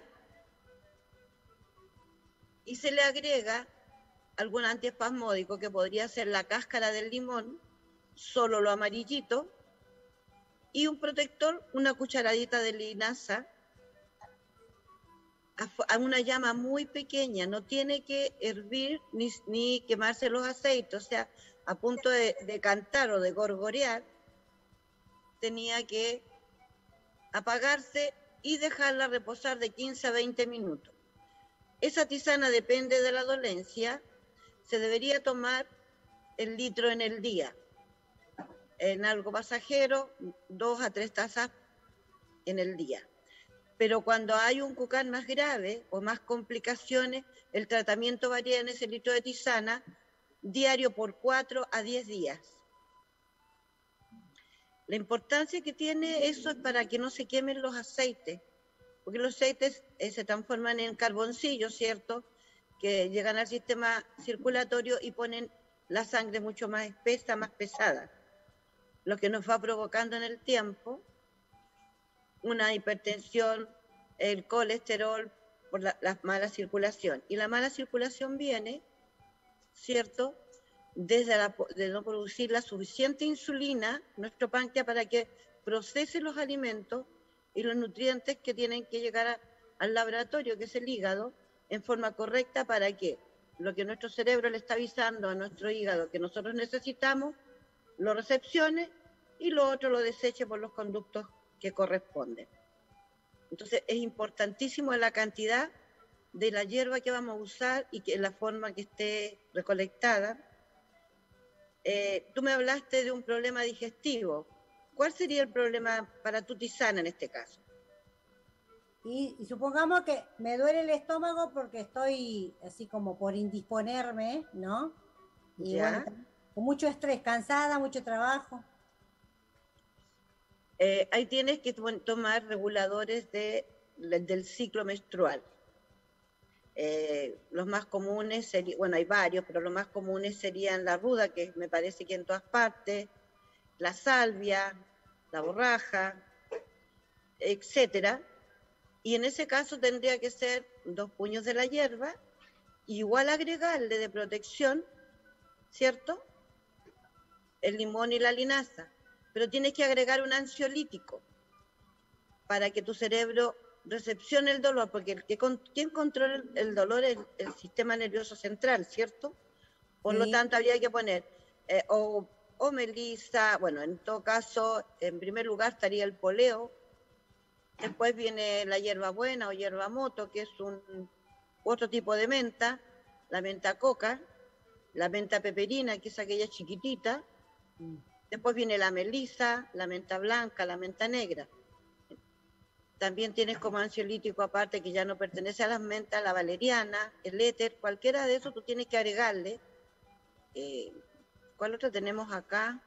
C: y se le agrega algún antiespasmódico que podría ser la cáscara del limón, solo lo amarillito, y un protector, una cucharadita de linaza a, a una llama muy pequeña, no tiene que hervir ni, ni quemarse los aceites, o sea, a punto de, de cantar o de gorgorear, tenía que apagarse y dejarla reposar de quince a veinte minutos. Esa tisana depende de la dolencia, se debería tomar el litro en el día. En algo pasajero, dos a tres tazas en el día. Pero cuando hay un cucán más grave o más complicaciones, el tratamiento varía en ese litro de tisana diario por cuatro a diez días. La importancia que tiene eso es para que no se quemen los aceites, porque los aceites eh, se transforman en carboncillos, ¿cierto?, que llegan al sistema circulatorio y ponen la sangre mucho más espesa, más pesada, lo que nos va provocando en el tiempo una hipertensión, el colesterol, por la, la mala circulación. Y la mala circulación viene, ¿cierto?, desde la, de no producir la suficiente insulina, nuestro páncreas, para que procese los alimentos y los nutrientes que tienen que llegar a, al laboratorio, que es el hígado, en forma correcta, para que lo que nuestro cerebro le está avisando a nuestro hígado que nosotros necesitamos, lo recepcione y lo otro lo deseche por los conductos que corresponden. Entonces es importantísimo la cantidad de la hierba que vamos a usar y que la forma que esté recolectada. Eh, tú me hablaste de un problema digestivo. ¿Cuál sería el problema para tu tisana en este caso?
B: Y, y supongamos que me duele el estómago porque estoy así como por indisponerme, ¿no? Y
C: ¿Ya?
B: bueno, con mucho estrés, cansada, mucho trabajo.
C: Eh, ahí tienes que to- tomar reguladores de, le- del ciclo menstrual. Eh, los más comunes serían, bueno, hay varios, pero los más comunes serían la ruda, que me parece que en todas partes, la salvia, la borraja, etcétera. Y en ese caso tendría que ser dos puños de la hierba, igual agregarle de protección, ¿cierto?, el limón y la linaza, pero tienes que agregar un ansiolítico para que tu cerebro recepcione el dolor, porque el que con, quien controla el, el dolor es el, el sistema nervioso central, ¿cierto? Por lo
B: Sí.
C: tanto, habría que poner eh, o, o melisa, bueno, en todo caso, en primer lugar estaría el poleo, después viene la hierbabuena o hierba moto, que es un otro tipo de menta, la menta coca, la menta peperina, que es aquella chiquitita,
B: Mm.
C: después viene la melisa, la menta blanca, la menta negra. También tienes como ansiolítico aparte, que ya no pertenece a las mentas, la valeriana, el éter, cualquiera de esos tú tienes que agregarle. Eh, ¿Cuál otra tenemos acá?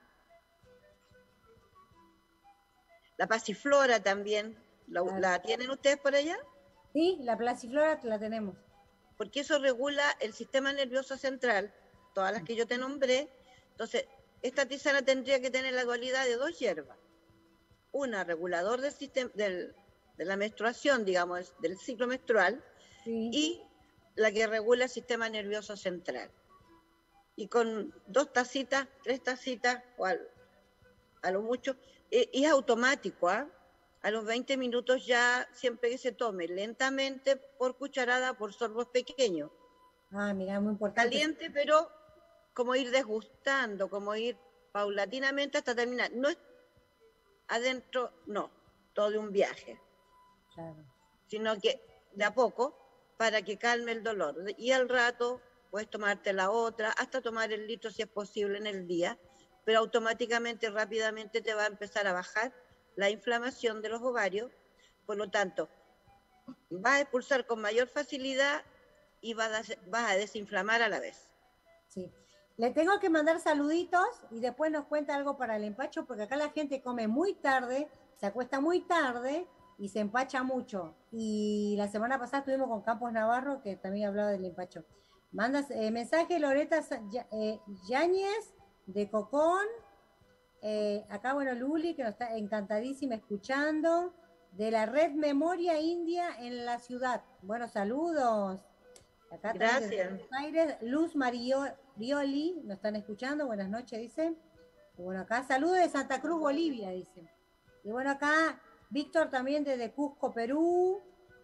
C: La pasiflora también. ¿La,
B: Claro.
C: la tienen ustedes por allá?
B: Sí, la placiflora la tenemos.
C: Porque eso regula el sistema nervioso central, todas las que yo te nombré. Entonces, esta tisana tendría que tener la dualidad de dos hierbas. Una, regulador del sistema, del, de la menstruación, digamos, del ciclo menstrual,
B: Sí.
C: y la que regula el sistema nervioso central. Y con dos tacitas, tres tacitas, o al, a lo mucho, eh, y es automático, ¿ah? A los veinte minutos ya, siempre que se tome lentamente, por cucharada, por sorbos pequeños.
B: Ah, mira, muy importante.
C: Caliente, pero como ir desgustando, como ir paulatinamente hasta terminar. No es adentro, no, todo de un viaje,
B: Claro.
C: sino que de a poco, para que calme el dolor. Y al rato puedes tomarte la otra, hasta tomar el litro si es posible en el día, pero automáticamente, rápidamente te va a empezar a bajar la inflamación de los ovarios. Por lo tanto, vas a expulsar con mayor facilidad y vas a, vas a desinflamar a la vez.
B: Sí. Le tengo que mandar saluditos y después nos cuenta algo para el empacho, porque acá la gente come muy tarde, se acuesta muy tarde y se empacha mucho. Y la semana pasada estuvimos con Campos Navarro, que también hablaba del empacho. Mandas eh, mensaje Loreta Sa- Ya- eh, Yáñez de Cocón. Eh, acá, bueno, Luli, que nos está encantadísima escuchando. De la red Memoria India en la ciudad. Bueno, saludos. Acá también desde
C: Gracias.
B: Buenos Aires, Luz Mario- Rioli, nos están escuchando, buenas noches, dice. Y bueno, acá saludos de Santa Cruz, Bolivia, dice. Y bueno, acá Víctor también desde Cusco, Perú.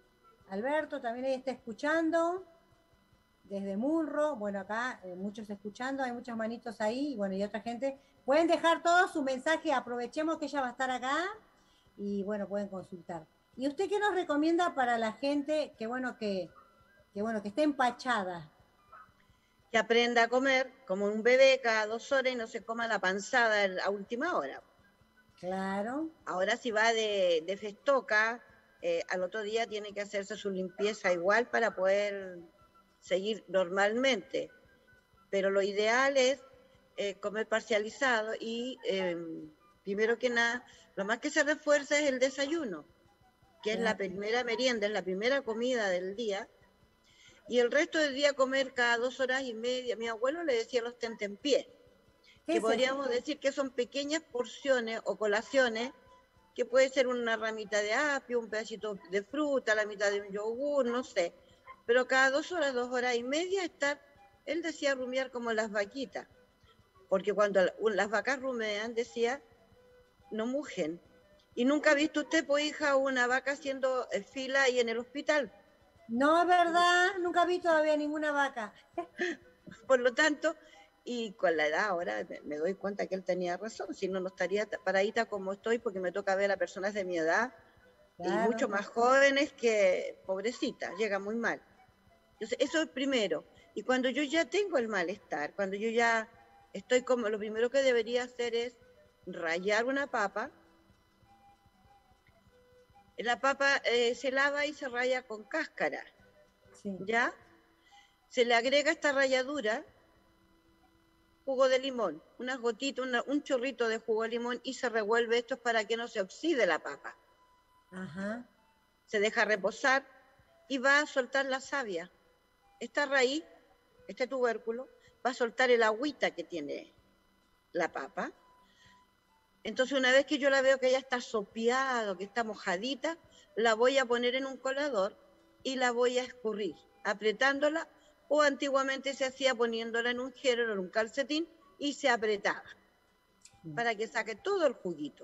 B: Alberto también ahí está escuchando. Desde Munro, bueno, acá eh, muchos escuchando, hay muchos manitos ahí, y bueno, y otra gente. Pueden dejar todo su mensaje, aprovechemos que ella va a estar acá, y bueno, pueden consultar. ¿Y usted qué nos recomienda para la gente que, bueno, que, que, bueno, que esté empachada?
C: Que aprenda a comer como un bebé cada dos horas y no se coma la panzada a última hora.
B: Claro.
C: Ahora si va de, de festoca, eh, al otro día tiene que hacerse su limpieza igual para poder seguir normalmente, pero lo ideal es eh, comer parcializado y eh, primero que nada, lo más que se refuerza es el desayuno, que es la primera merienda, es la primera comida del día, y el resto del día comer cada dos horas y media. Mi abuelo le decía los tentempiés, que podríamos eso? decir que son pequeñas porciones o colaciones, que puede ser una ramita de apio, un pedacito de fruta, la mitad de un yogur, no sé, pero cada dos horas, dos horas y media estar, él decía rumiar como las vaquitas, porque cuando las vacas rumean, decía, no mugen. ¿Y nunca ha visto usted, pues hija, una vaca haciendo fila ahí en el hospital?
B: No, es verdad, nunca vi todavía ninguna vaca.
C: Por lo tanto, y con la edad ahora me, me doy cuenta que él tenía razón, si no, no estaría paradita como estoy, porque me toca ver a personas de mi edad, claro, y mucho más jóvenes que pobrecitas, llega muy mal. Entonces, eso es primero. Y cuando yo ya tengo el malestar, cuando yo ya estoy como, lo primero que debería hacer es rallar una papa. La papa eh, se lava y se raya con cáscara. Sí. ¿Ya? Se le agrega esta ralladura, jugo de limón, unas gotitas, una, un chorrito de jugo de limón y se revuelve esto para que no se oxide la papa.
B: Ajá.
C: Se deja reposar y va a soltar la savia. Esta raíz, este tubérculo, va a soltar el agüita que tiene la papa. Entonces, una vez que yo la veo que ya está sopeada, que está mojadita, la voy a poner en un colador y la voy a escurrir, apretándola, o antiguamente se hacía poniéndola en un género, en un calcetín, y se apretaba, para que saque todo el juguito.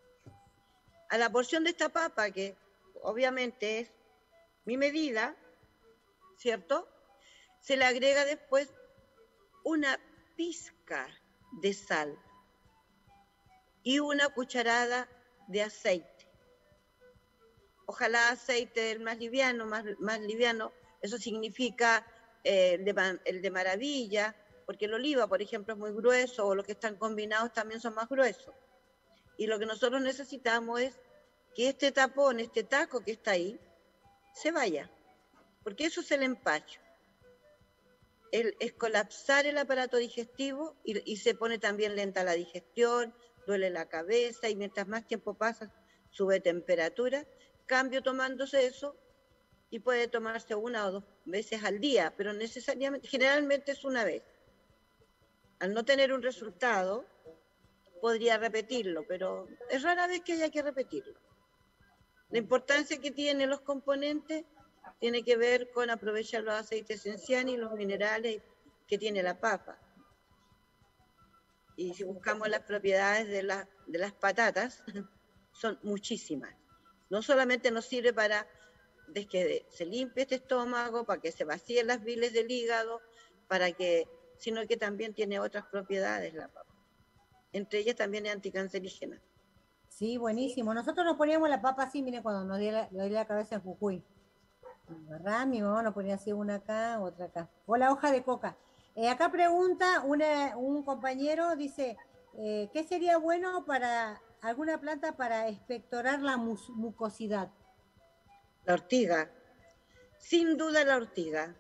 C: A la porción de esta papa, que obviamente es mi medida, ¿cierto?, se le agrega después una pizca de sal y una cucharada de aceite. Ojalá aceite del más liviano, más, más liviano, eso significa eh, el, de, el de maravilla, porque el oliva, por ejemplo, es muy grueso, o los que están combinados también son más gruesos. Y lo que nosotros necesitamos es que este tapón, este taco que está ahí, se vaya, porque eso es el empacho. El, es colapsar el aparato digestivo y, y se pone también lenta la digestión, duele la cabeza y mientras más tiempo pasa sube temperatura. Cambio tomándose eso y puede tomarse una o dos veces al día, pero necesariamente, generalmente es una vez. Al no tener un resultado, podría repetirlo, pero es rara vez que haya que repetirlo. La importancia que tienen los componentes tiene que ver con aprovechar los aceites esenciales y los minerales que tiene la papa. Y si buscamos las propiedades de, la, de las patatas, son muchísimas. No solamente nos sirve para que se limpie este estómago, para que se vacíen las bilis del hígado, para que, sino que también tiene otras propiedades la papa. Entre ellas también es anticancerígena.
B: Sí, buenísimo. Nosotros nos poníamos la papa así, mire, cuando nos dio la, nos dio la cabeza en Jujuy. ¿Verdad? Mi mamá nos ponía así una acá, otra acá. O la hoja de coca. Eh, acá pregunta una, un compañero, dice, eh, ¿qué sería bueno para alguna planta para expectorar la mus mucosidad?
C: La ortiga. Sin duda la ortiga.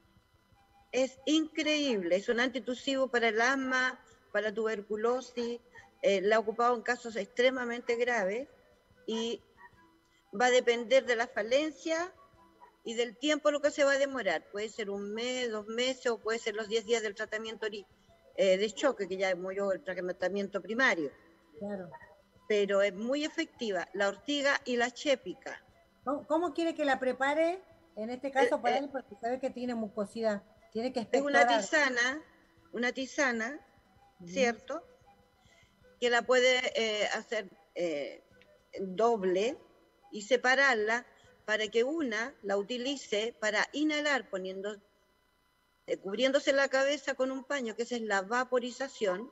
C: Es increíble. Es un antitusivo para el asma, para tuberculosis. Eh, la ha ocupado en casos extremadamente graves y va a depender de la falencia y del tiempo lo que se va a demorar. Puede ser un mes, dos meses, o puede ser los diez días del tratamiento eh, de choque, que ya murió el tratamiento primario.
B: Claro. Pero
C: es muy efectiva, la ortiga y la chépica.
B: ¿Cómo, cómo quiere que la prepare? En este caso, eh, para eh, él, porque sabe que tiene mucosidad. Tiene que expectorar.
C: Es una tisana, una tisana, uh-huh. ¿cierto?, que la puede eh, hacer eh, doble y separarla para que una la utilice para inhalar, poniendo, eh, cubriéndose la cabeza con un paño, que esa es la vaporización,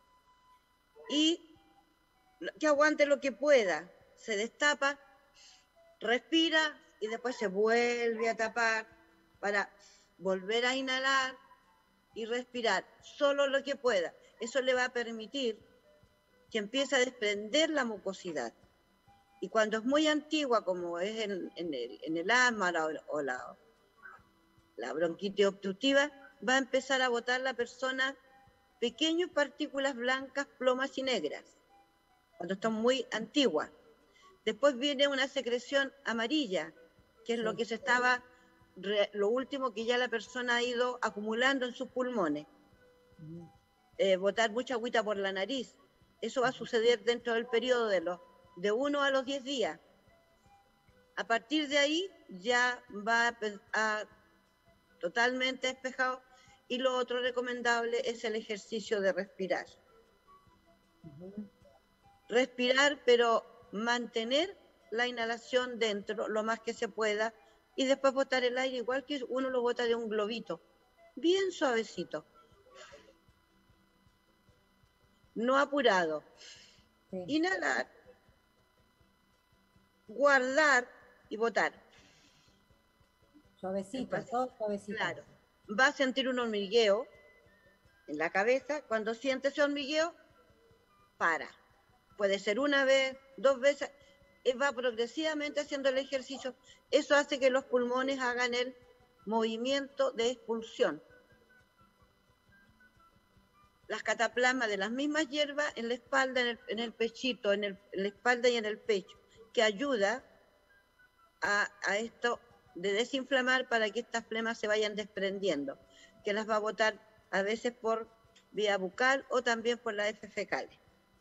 C: y que aguante lo que pueda. Se destapa, respira y después se vuelve a tapar para volver a inhalar y respirar solo lo que pueda. Eso le va a permitir que empiece a desprender la mucosidad. Y cuando es muy antigua, como es en, en el, en el asma o, o la, la bronquitis obstructiva, va a empezar a botar la persona pequeñas partículas blancas, plomas y negras, cuando están muy antiguas. Después viene una secreción amarilla, que es sí. lo que se estaba, lo último que ya la persona ha ido acumulando en sus pulmones. Uh-huh. Eh, botar mucha agüita por la nariz. Eso va a suceder dentro del periodo de los de uno a los diez días. A partir de ahí ya va a, a totalmente despejado, y lo otro recomendable es el ejercicio de respirar. Uh-huh. Respirar, pero mantener la inhalación dentro lo más que se pueda, y después botar el aire igual que uno lo bota de un globito, bien suavecito, no apurado. Sí. Inhalar, guardar y botar.
B: Suavecito, todo suavecito.
C: Claro. Va a sentir un hormigueo en la cabeza. Cuando siente ese hormigueo, para. Puede ser una vez, dos veces. Va progresivamente haciendo el ejercicio. Eso hace que los pulmones hagan el movimiento de expulsión. Las cataplasmas de las mismas hierbas en la espalda, en el, en el pechito, en, el, en la espalda y en el pecho, que ayuda a, a esto de desinflamar para que estas flemas se vayan desprendiendo, que las va a botar a veces por vía bucal o también por las heces fecales.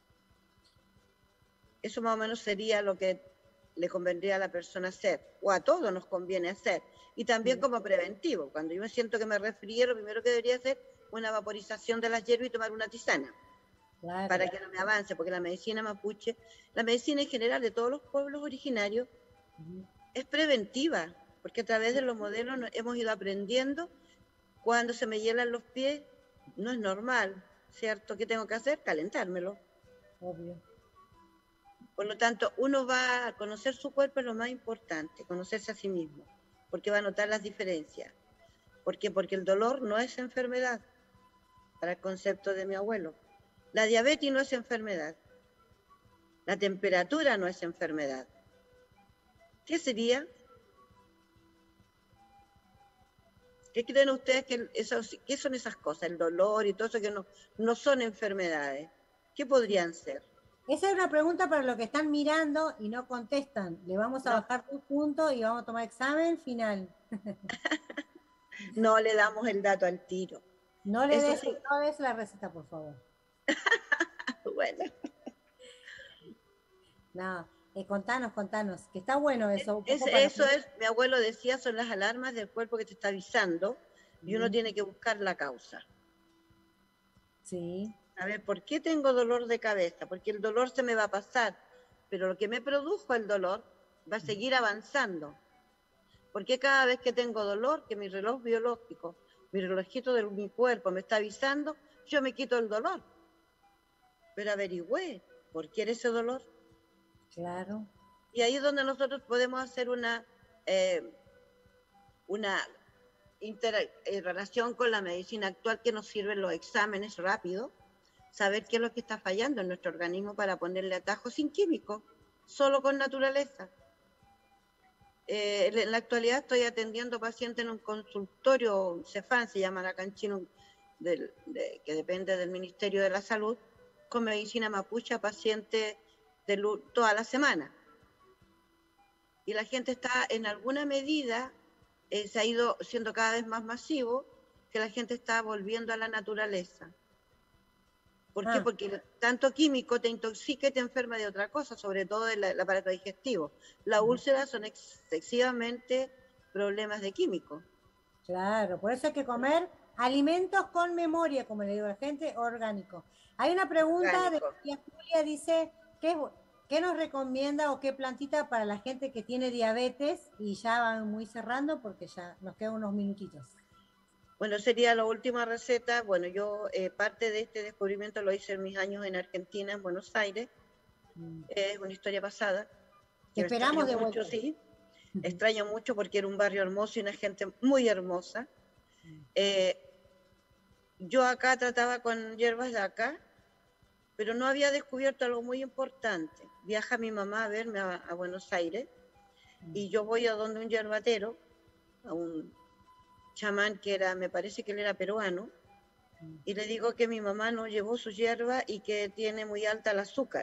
C: Eso más o menos sería lo que le convendría a la persona hacer, o a todos nos conviene hacer, y también sí. como preventivo. Cuando yo me siento que me resfrié, lo primero que debería hacer es una vaporización de las hierbas y tomar una tisana, claro, para claro. que no me avance, porque la medicina mapuche, la medicina en general de todos los pueblos originarios, uh-huh. es preventiva, porque a través de los modelos hemos ido aprendiendo. Cuando se me hielan los pies, no es normal, ¿cierto? ¿Qué tengo que hacer? Calentármelo.
B: Obvio.
C: Por lo tanto, uno va a conocer su cuerpo, es lo más importante, conocerse a sí mismo, porque va a notar las diferencias. ¿Por qué? Porque el dolor no es enfermedad, para el concepto de mi abuelo. La diabetes no es enfermedad. La temperatura no es enfermedad. ¿Qué sería? ¿Qué creen ustedes que eso, qué son esas cosas? El dolor y todo eso que no, no son enfermedades. ¿Qué podrían ser?
B: Esa es una pregunta para los que están mirando y no contestan. Le vamos a no. bajar un punto y vamos a tomar examen final.
C: No le damos el dato al tiro.
B: No le des, sí. no des la receta, por favor.
C: Bueno.
B: No, eh, contanos, contanos, que está bueno eso.
C: Es, eso es, mi abuelo decía, son las alarmas del cuerpo que te está avisando, y uno mm. tiene que buscar la causa.
B: Sí.
C: A ver, ¿por qué tengo dolor de cabeza? Porque el dolor se me va a pasar, pero lo que me produjo el dolor va a seguir avanzando. Porque cada vez que tengo dolor, que mi reloj biológico, mi relojito de mi cuerpo me está avisando, yo me quito el dolor. Pero averigüé, ¿por qué era ese dolor?
B: Claro.
C: Y ahí es donde nosotros podemos hacer una, eh, una inter eh, relación con la medicina actual, que nos sirven los exámenes rápidos, saber qué es lo que está fallando en nuestro organismo para ponerle atajo sin químicos, solo con naturaleza. Eh, en la actualidad estoy atendiendo pacientes en un consultorio, CEFAN se llama acá en Chile, del, de, que depende del Ministerio de la Salud, con medicina mapuche a pacientes de toda la semana. Y la gente está, en alguna medida, eh, se ha ido siendo cada vez más masivo, que la gente está volviendo a la naturaleza. ¿Por ah. qué? Porque tanto químico te intoxica y te enferma de otra cosa, sobre todo el, el aparato digestivo. Las úlceras son excesivamente problemas de químicos.
B: Claro, por eso hay que comer alimentos con memoria, como le digo a la gente, orgánico. Hay una pregunta orgánico. de Julia, dice, ¿qué es, ¿qué nos recomienda o qué plantita para la gente que tiene diabetes? Y ya van muy cerrando porque ya nos quedan unos minutitos.
C: Bueno, sería la última receta. Bueno, yo eh, parte de este descubrimiento lo hice en mis años en Argentina, en Buenos Aires.
B: Mm.
C: Es una historia pasada.
B: Te
C: que me
B: esperamos
C: extraño
B: de
C: mucho,
B: vuelta.
C: sí. Extraño mucho porque era un barrio hermoso y una gente muy hermosa. Eh, yo acá trataba con hierbas de acá, pero no había descubierto algo muy importante. Viaja mi mamá a verme a, a Buenos Aires y yo voy a donde un hierbatero, a un chamán que era, me parece que él era peruano, y le digo que mi mamá no llevó su hierba y que tiene muy alta el azúcar.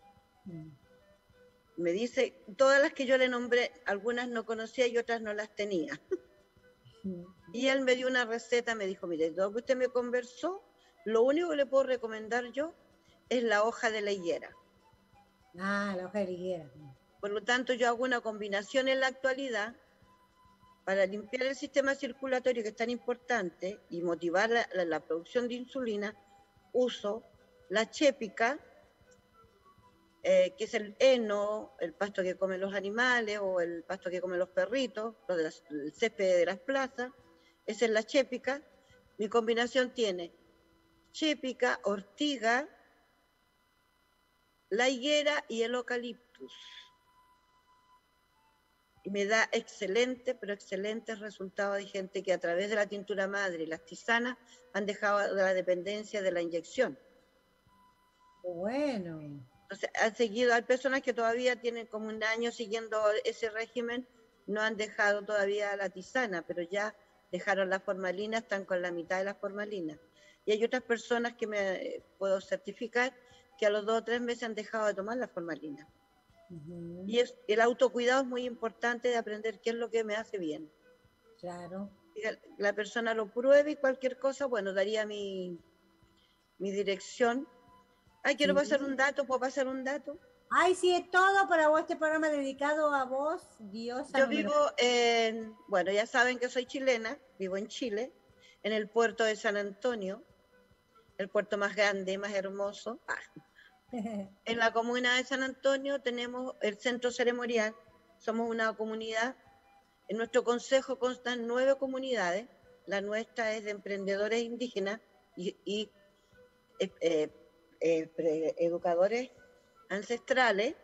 C: Me dice, todas las que yo le nombré, algunas no conocía y otras no las tenía. Y él me dio una receta, me dijo, mire, todo lo que usted me conversó, lo único que le puedo recomendar yo es la hoja de la higuera.
B: Ah, la hoja de la higuera.
C: Por lo tanto, yo hago una combinación en la actualidad para limpiar el sistema circulatorio, que es tan importante, y motivar la, la, la producción de insulina. Uso la chépica, eh, que es el heno, el pasto que comen los animales o el pasto que comen los perritos, lo de las, el césped de las plazas. Esa es la chépica. Mi combinación tiene chépica, ortiga, la higuera y el eucaliptus. Y me da excelente, pero excelentes resultados de gente que a través de la tintura madre y las tisanas han dejado la dependencia de la inyección.
B: Bueno.
C: Entonces, han seguido, hay personas que todavía tienen como un año siguiendo ese régimen, no han dejado todavía la tisana, pero ya dejaron la formalina, están con la mitad de la formalina. Y hay otras personas que me puedo certificar que a los dos o tres meses han dejado de tomar la formalina. Uh-huh. Y es, el autocuidado es muy importante, de aprender qué es lo que me hace bien.
B: Claro.
C: La persona lo pruebe y cualquier cosa, bueno, daría mi, mi dirección. Ay, quiero sí. pasar un dato, ¿puedo pasar un dato?
B: Ay, sí, es todo para vos, este programa dedicado a vos, Dios.
C: Yo vivo en, bueno, ya saben que soy chilena, vivo en Chile, en el puerto de San Antonio, el puerto más grande, más hermoso. Ah. En la comuna de San Antonio tenemos el centro ceremonial, somos una comunidad, en nuestro consejo constan nueve comunidades, la nuestra es de emprendedores indígenas y, y eh, eh, eh, educadores ancestrales.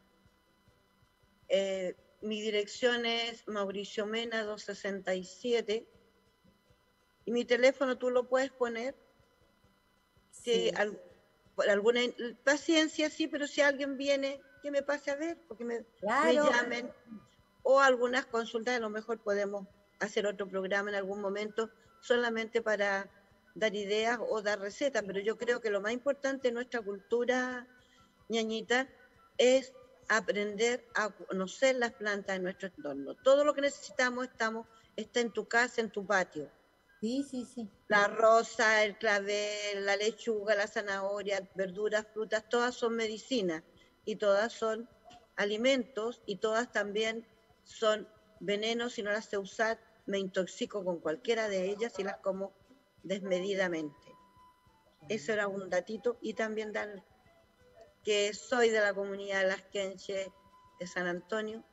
C: Eh, mi dirección es Mauricio Mena doscientos sesenta y siete y mi teléfono tú lo puedes poner. Sí. Si al, por alguna paciencia, sí, pero si alguien viene, que me pase a ver, porque me, claro. me llamen, o algunas consultas, a lo mejor podemos hacer otro programa en algún momento, solamente para dar ideas o dar recetas, pero yo creo que lo más importante en nuestra cultura, ñañita, es aprender a conocer las plantas en nuestro entorno. Todo lo que necesitamos estamos, está en tu casa, en tu patio.
B: Sí, sí, sí.
C: La rosa, el clavel, la lechuga, la zanahoria, verduras, frutas, todas son medicinas y todas son alimentos y todas también son venenos. Si no las sé usar, me intoxico con cualquiera de ellas y las como desmedidamente. Eso era un datito. Y también dar que soy de la comunidad de las Quenches de San Antonio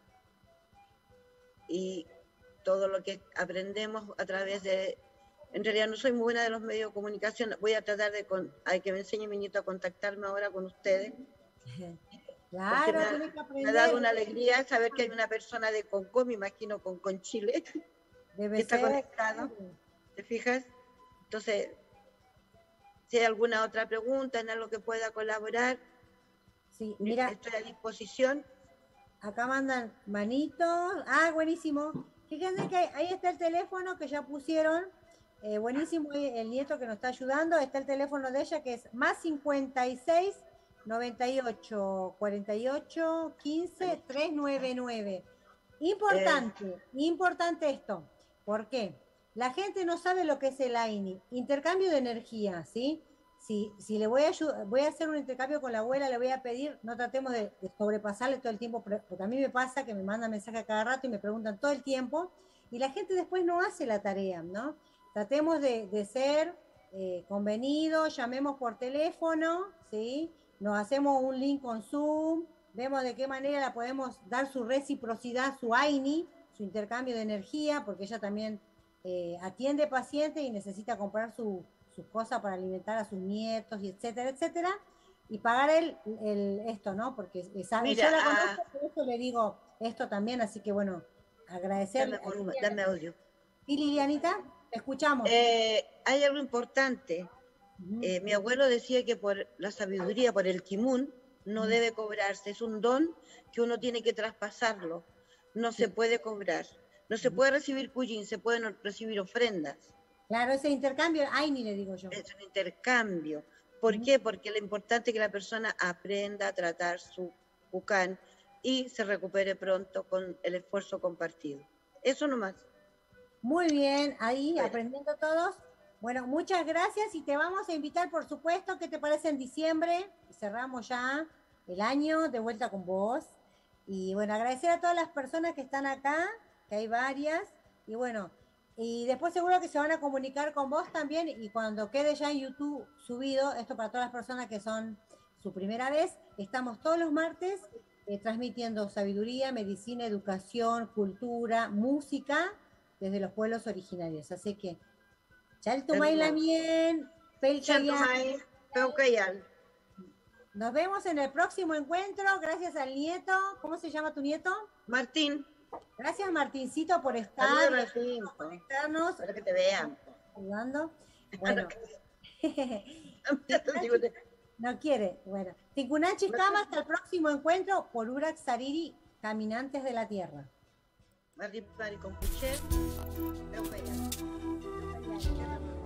C: y todo lo que aprendemos a través de... En realidad no soy muy buena de los medios de comunicación, voy a tratar de con, a que me enseñe mi nieto a contactarme ahora con ustedes.
B: Claro,
C: me,
B: tienes que aprender.
C: Me ha dado una alegría saber que hay una persona de Concón, me imagino Concón, Chile,
B: Debe
C: que está
B: ser.
C: conectado. ¿Te fijas? Entonces, si hay alguna otra pregunta en algo que pueda colaborar,
B: sí, mira,
C: estoy a disposición.
B: Acá mandan manitos. Ah, buenísimo. Fíjense que ahí está el teléfono que ya pusieron. Eh, buenísimo, el nieto que nos está ayudando. Está el teléfono de ella que es más cincuenta y seis, noventa y ocho, cuarenta y ocho, quince, trescientos noventa y nueve. Importante, eh. importante esto. ¿Por qué? La gente no sabe lo que es el A I N I, intercambio de energía, ¿sí? Si, si le voy a, ayudar, voy a hacer un intercambio con la abuela, le voy a pedir, no tratemos de, de sobrepasarle todo el tiempo, porque a mí me pasa que me mandan mensajes a cada rato y me preguntan todo el tiempo, y la gente después no hace la tarea, ¿no? Tratemos de, de ser eh, convenidos, llamemos por teléfono, ¿sí? Nos hacemos un link con Zoom, vemos de qué manera la podemos dar su reciprocidad, su AINI, su intercambio de energía, porque ella también eh, atiende pacientes y necesita comprar su, sus cosas para alimentar a sus nietos, y etcétera, etcétera, y pagar el, el esto, ¿no? Porque esa,
C: Mira,
B: yo la
C: ah,
B: conozco, por eso le digo esto también, así que bueno, agradecerle.
C: Dame, volumen, dame audio.
B: Sí, Lilianita, te escuchamos.
C: Eh, hay algo importante.
B: Ujú.
C: Eh, mi abuelo decía que por la sabiduría, por el kimun, no
B: Ujú.
C: debe cobrarse. Es un don que uno tiene que traspasarlo. No se puede cobrar. No se puede recibir cuyin, se pueden recibir ofrendas.
B: Claro, ese intercambio, AINI le digo yo.
C: Es un intercambio. ¿Por
B: Ujú.
C: qué? Porque lo importante es que la persona aprenda a tratar su pucán y se recupere pronto con el esfuerzo compartido. Eso nomás.
B: Muy bien, ahí
C: Bueno.
B: aprendiendo todos. Bueno, muchas gracias y te vamos a invitar, por supuesto, ¿qué te parece en diciembre? Cerramos ya el año de vuelta con vos. Y bueno, agradecer a todas las personas que están acá, que hay varias. Y bueno, y después seguro que se van a comunicar con vos también. Y cuando quede ya en YouTube subido, esto para todas las personas que son su primera vez, estamos todos los martes eh, transmitiendo sabiduría, medicina, educación, cultura, música desde los pueblos originarios. Así que, Chaltumay Lamien, Pelchayán.
C: Peucayal.
B: Nos vemos en el próximo encuentro. Gracias al nieto. ¿Cómo se llama tu nieto?
C: Martín.
B: Gracias, Martincito, por estar.
C: Saludos, Martín.
B: por conectarnos,
C: Para que te vean.
B: ayudando. Bueno.
C: Digo, te-
B: No quiere. Bueno. Ticunachi Kama, hasta el próximo encuentro por Urak Sariri, Caminantes de la Tierra.
C: Martín Pari con Puché. Peucayal.
B: Gracias.